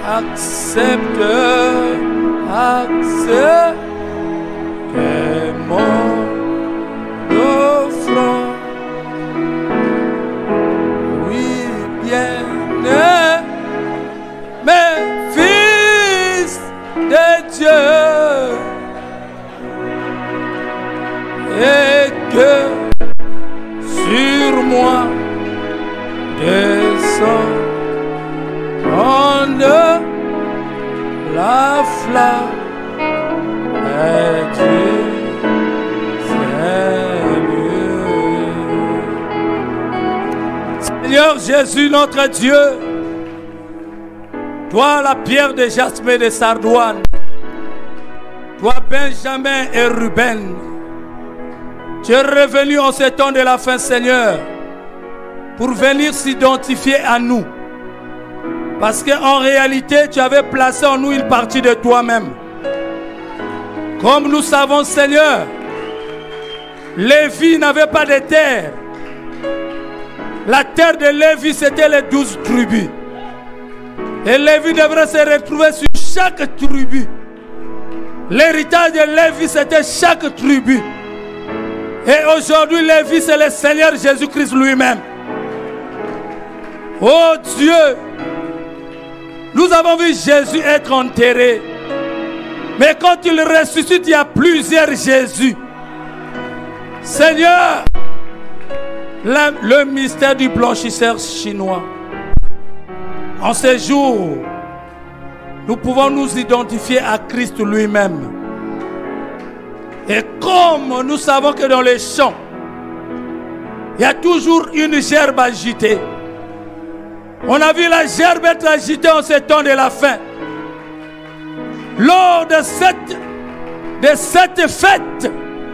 accepte, accepte mon offrande. Oui, bien-aimé, fils de Dieu, et que sur moi descend la flamme et Dieu Seigneur. Seigneur Jésus notre Dieu, toi la pierre de jaspe et de sardoine, toi Benjamin et Ruben, tu es revenu en ce temps de la fin, Seigneur, pour venir s'identifier à nous. Parce qu'en réalité, tu avais placé en nous une partie de toi-même. Comme nous savons, Seigneur, Lévi n'avait pas de terre. La terre de Lévi, c'était les douze tribus. Et Lévi devrait se retrouver sur chaque tribu. L'héritage de Lévi, c'était chaque tribu. Et aujourd'hui, Lévi, c'est le Seigneur Jésus-Christ lui-même. Oh Dieu, nous avons vu Jésus être enterré. Mais quand il ressuscite, il y a plusieurs Jésus. Seigneur, le, le mystère du blanchisseur chinois. En ce jour, nous pouvons nous identifier à Christ lui-même. Et comme nous savons que dans les champs, il y a toujours une gerbe agitée. On a vu la gerbe être agitée en ce temps de la fin. Lors de cette, de cette fête,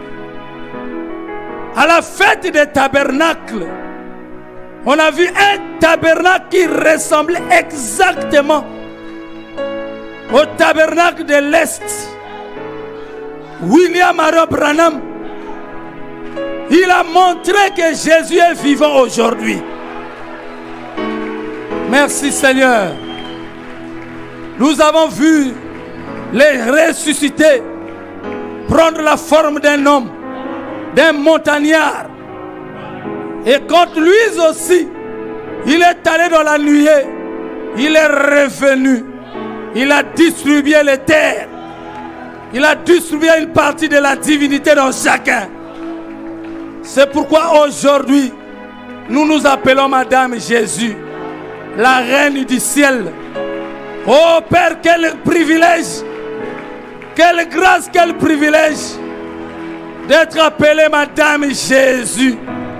à la fête des tabernacles, on a vu un tabernacle qui ressemblait exactement au tabernacle de l'Est. William Aaron Branham, il a montré que Jésus est vivant aujourd'hui. Merci Seigneur. Nous avons vu les ressuscités prendre la forme d'un homme, d'un montagnard. Et quand lui aussi, il est allé dans la nuée, il est revenu. Il a distribué les terres. Il a distribué une partie de la divinité dans chacun. C'est pourquoi aujourd'hui, nous nous appelons Madame Jésus, la Reine du ciel. Oh Père, quel privilège, quelle grâce, quel privilège d'être appelée Madame Jésus.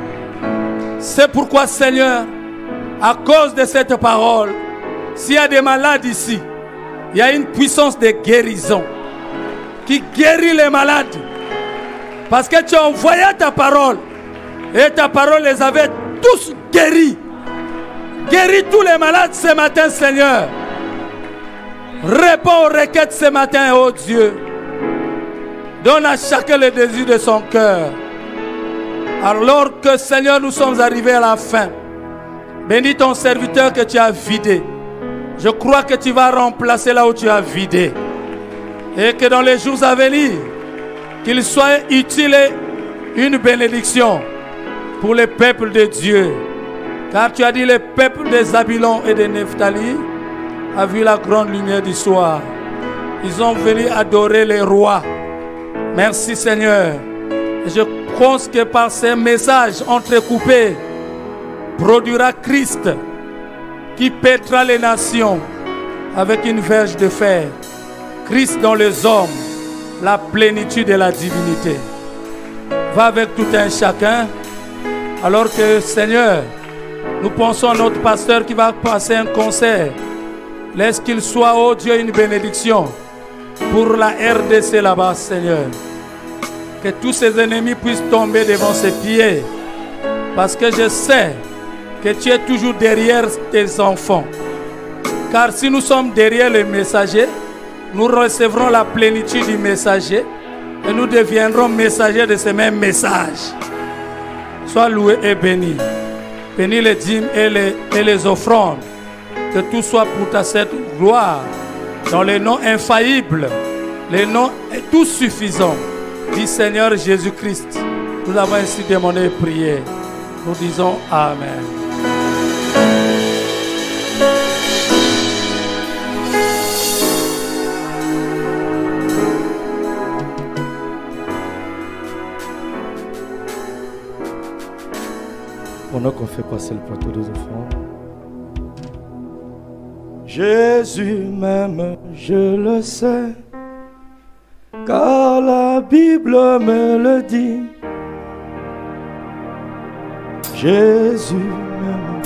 C'est pourquoi, Seigneur, à cause de cette parole, s'il y a des malades ici, il y a une puissance de guérison qui guérit les malades. Parce que tu as envoyé ta parole et ta parole les avait tous guéris. Guéris tous les malades ce matin, Seigneur. Réponds aux requêtes ce matin, oh Dieu. Donne à chacun le désir de son cœur. Alors que, Seigneur, nous sommes arrivés à la fin. Bénis ton serviteur que tu as vidé. Je crois que tu vas remplacer là où tu as vidé. Et que dans les jours à venir, qu'il soit utile et une bénédiction pour le peuple de Dieu. Car tu as dit, le peuple des Zabulon et de Nephtali a vu la grande lumière du soir. Ils ont venu adorer les rois. Merci Seigneur. Et je pense que par ces messages entrecoupés produira Christ qui pètera les nations avec une verge de fer. Christ dans les hommes, la plénitude de la divinité. Va avec tout un chacun. Alors que Seigneur, nous pensons à notre pasteur qui va passer un concert. Laisse qu'il soit, oh Dieu, une bénédiction pour la R D C là-bas, Seigneur. Que tous ses ennemis puissent tomber devant ses pieds. Parce que je sais que tu es toujours derrière tes enfants. Car si nous sommes derrière les messagers, nous recevrons la plénitude du messager et nous deviendrons messagers de ce même message. Sois loué et béni. Bénis les dîmes et les, et les offrandes Que tout soit pour ta cette gloire. Dans les noms infaillibles, les noms tous suffisants du Seigneur Jésus-Christ. Nous avons ainsi demandé et prié. Nous disons Amen. Pendant qu'on fait passer le plateau des offrandes, Jésus m'aime, je le sais, car la Bible me le dit. Jésus m'aime.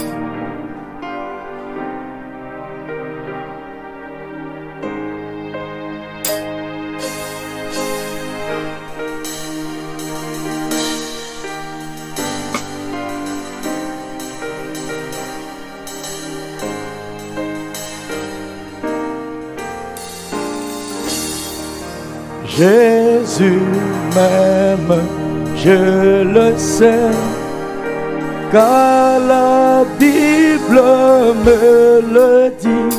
Jésus m'aime, je le sais, car la Bible me le dit.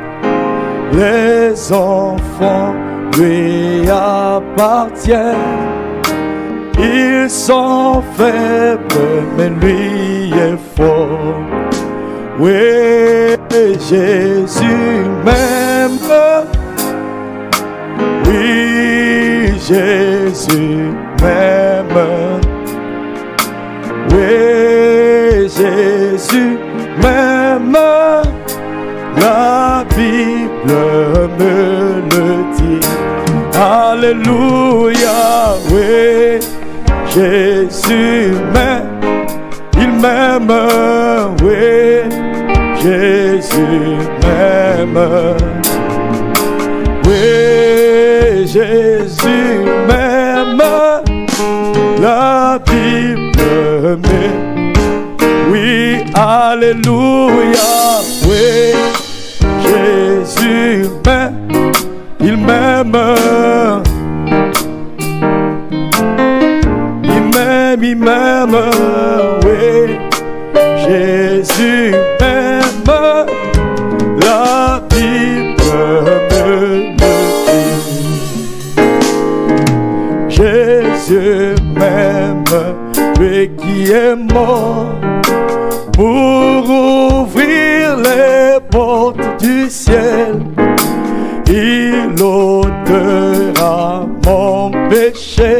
Les enfants lui appartiennent, ils sont faibles, mais lui est fort. Oui, Jésus m'aime. Oui, Jésus m'aime. Oui, Jésus m'aime. La Bible me le dit. Alléluia. Oui, Jésus m'aime. Il m'aime. Oui, Jésus m'aime. Oui, Jésus m'aime, la Bible m'aime. Oui, alléluia. Oui, Jésus m'aime, il m'aime. Il m'aime, il m'aime. Oui, Jésus m'aime, la Bible m'aime. Jésus m'aime, lui qui est mort pour ouvrir les portes du ciel. Il ôtera mon péché,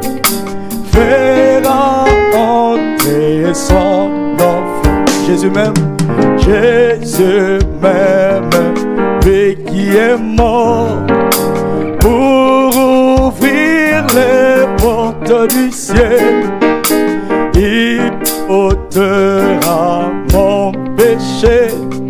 fera entrer son enfant. Jésus m'aime, Jésus m'aime, lui qui est mort pour ouvrir les portes du ciel. Il ôtera mon péché,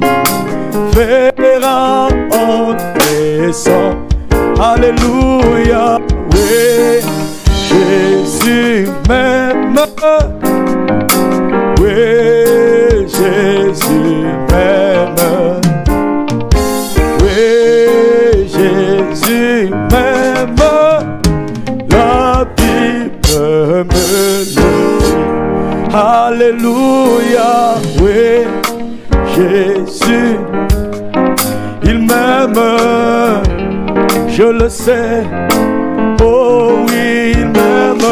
fera entrer son. Alléluia. Oui, Jésus m'aime. Oui, Jésus m'aime. Oui, Jésus m'aime. La Bible me le dit. Alléluia. Oui, Jésus, il m'aime. Je le sais. Oh oui, il m'aime.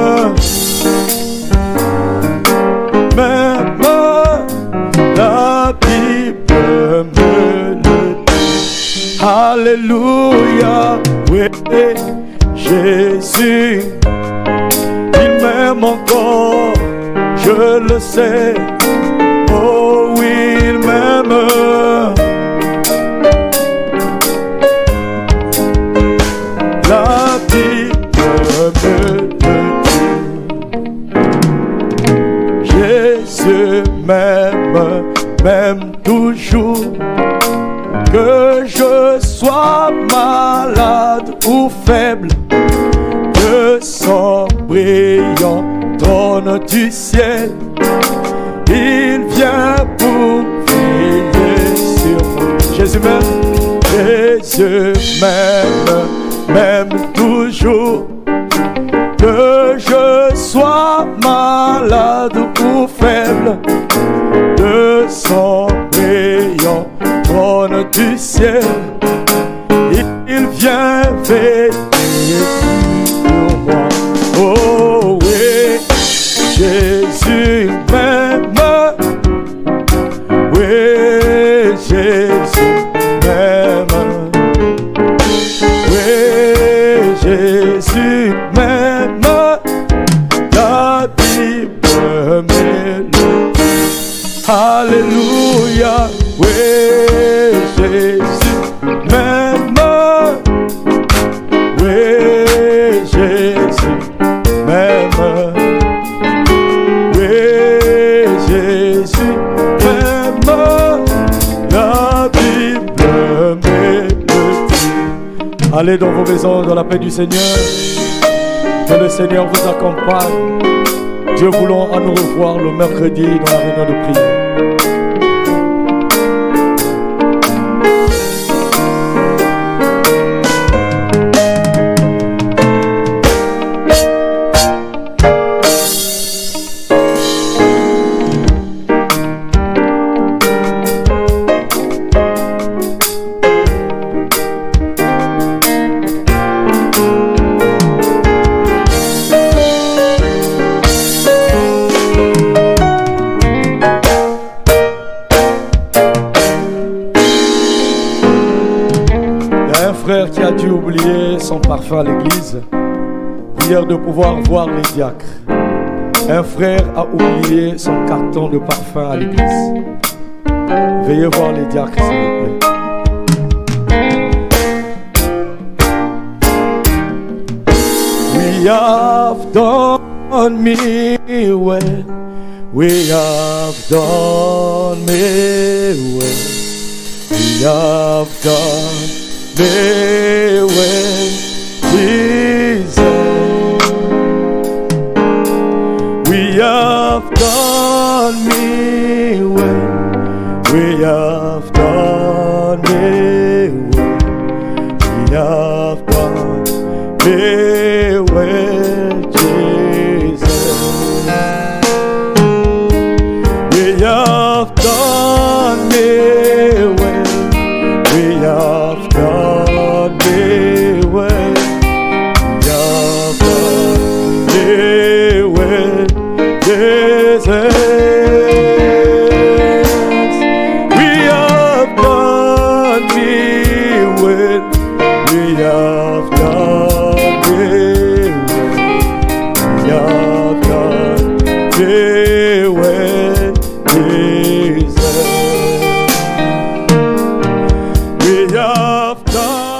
Même la Bible me le dit. Alléluia. Oui, Jésus, il m'aime encore. Je le sais. Oh oui, il m'aime. La Bible me le dit. Jésus m'aime, m'aime toujours. Que je sois malade ou faible, de son brillant trône du ciel, il vient pour veiller sur moi. Jésus m'aime, Jésus m'aime, m'aime toujours. Que je sois malade ou faible, de son brillant du ciel, il vient veiller sur moi. Oh oui, Jésus m'aime. Oui, Jésus m'aime. Oui, Jésus m'aime. La Bible m'aime. Alléluia. Oui, Jésus m'aime. Oui, Jésus m'aime. Oui, Jésus m'aime. La Bible m'aime. Allez dans vos maisons dans la paix du Seigneur. Que le Seigneur vous accompagne. Dieu voulant à nous revoir le mercredi dans la réunion de prière. Qui a dû oublier son parfum à l'église, hier de pouvoir voir les diacres. Un frère a oublié son carton de parfum à l'église. Veuillez voir les diacres, s'il vous plaît. We have done me well. We have done me well. We have done me well, Jesus. We have done me well. We have done me well. We have done me well, Jesus. We have done me well. We have done me well. We have done me well, Jesus. We have done me well. We have done me well. We have done me well, Jesus. We have done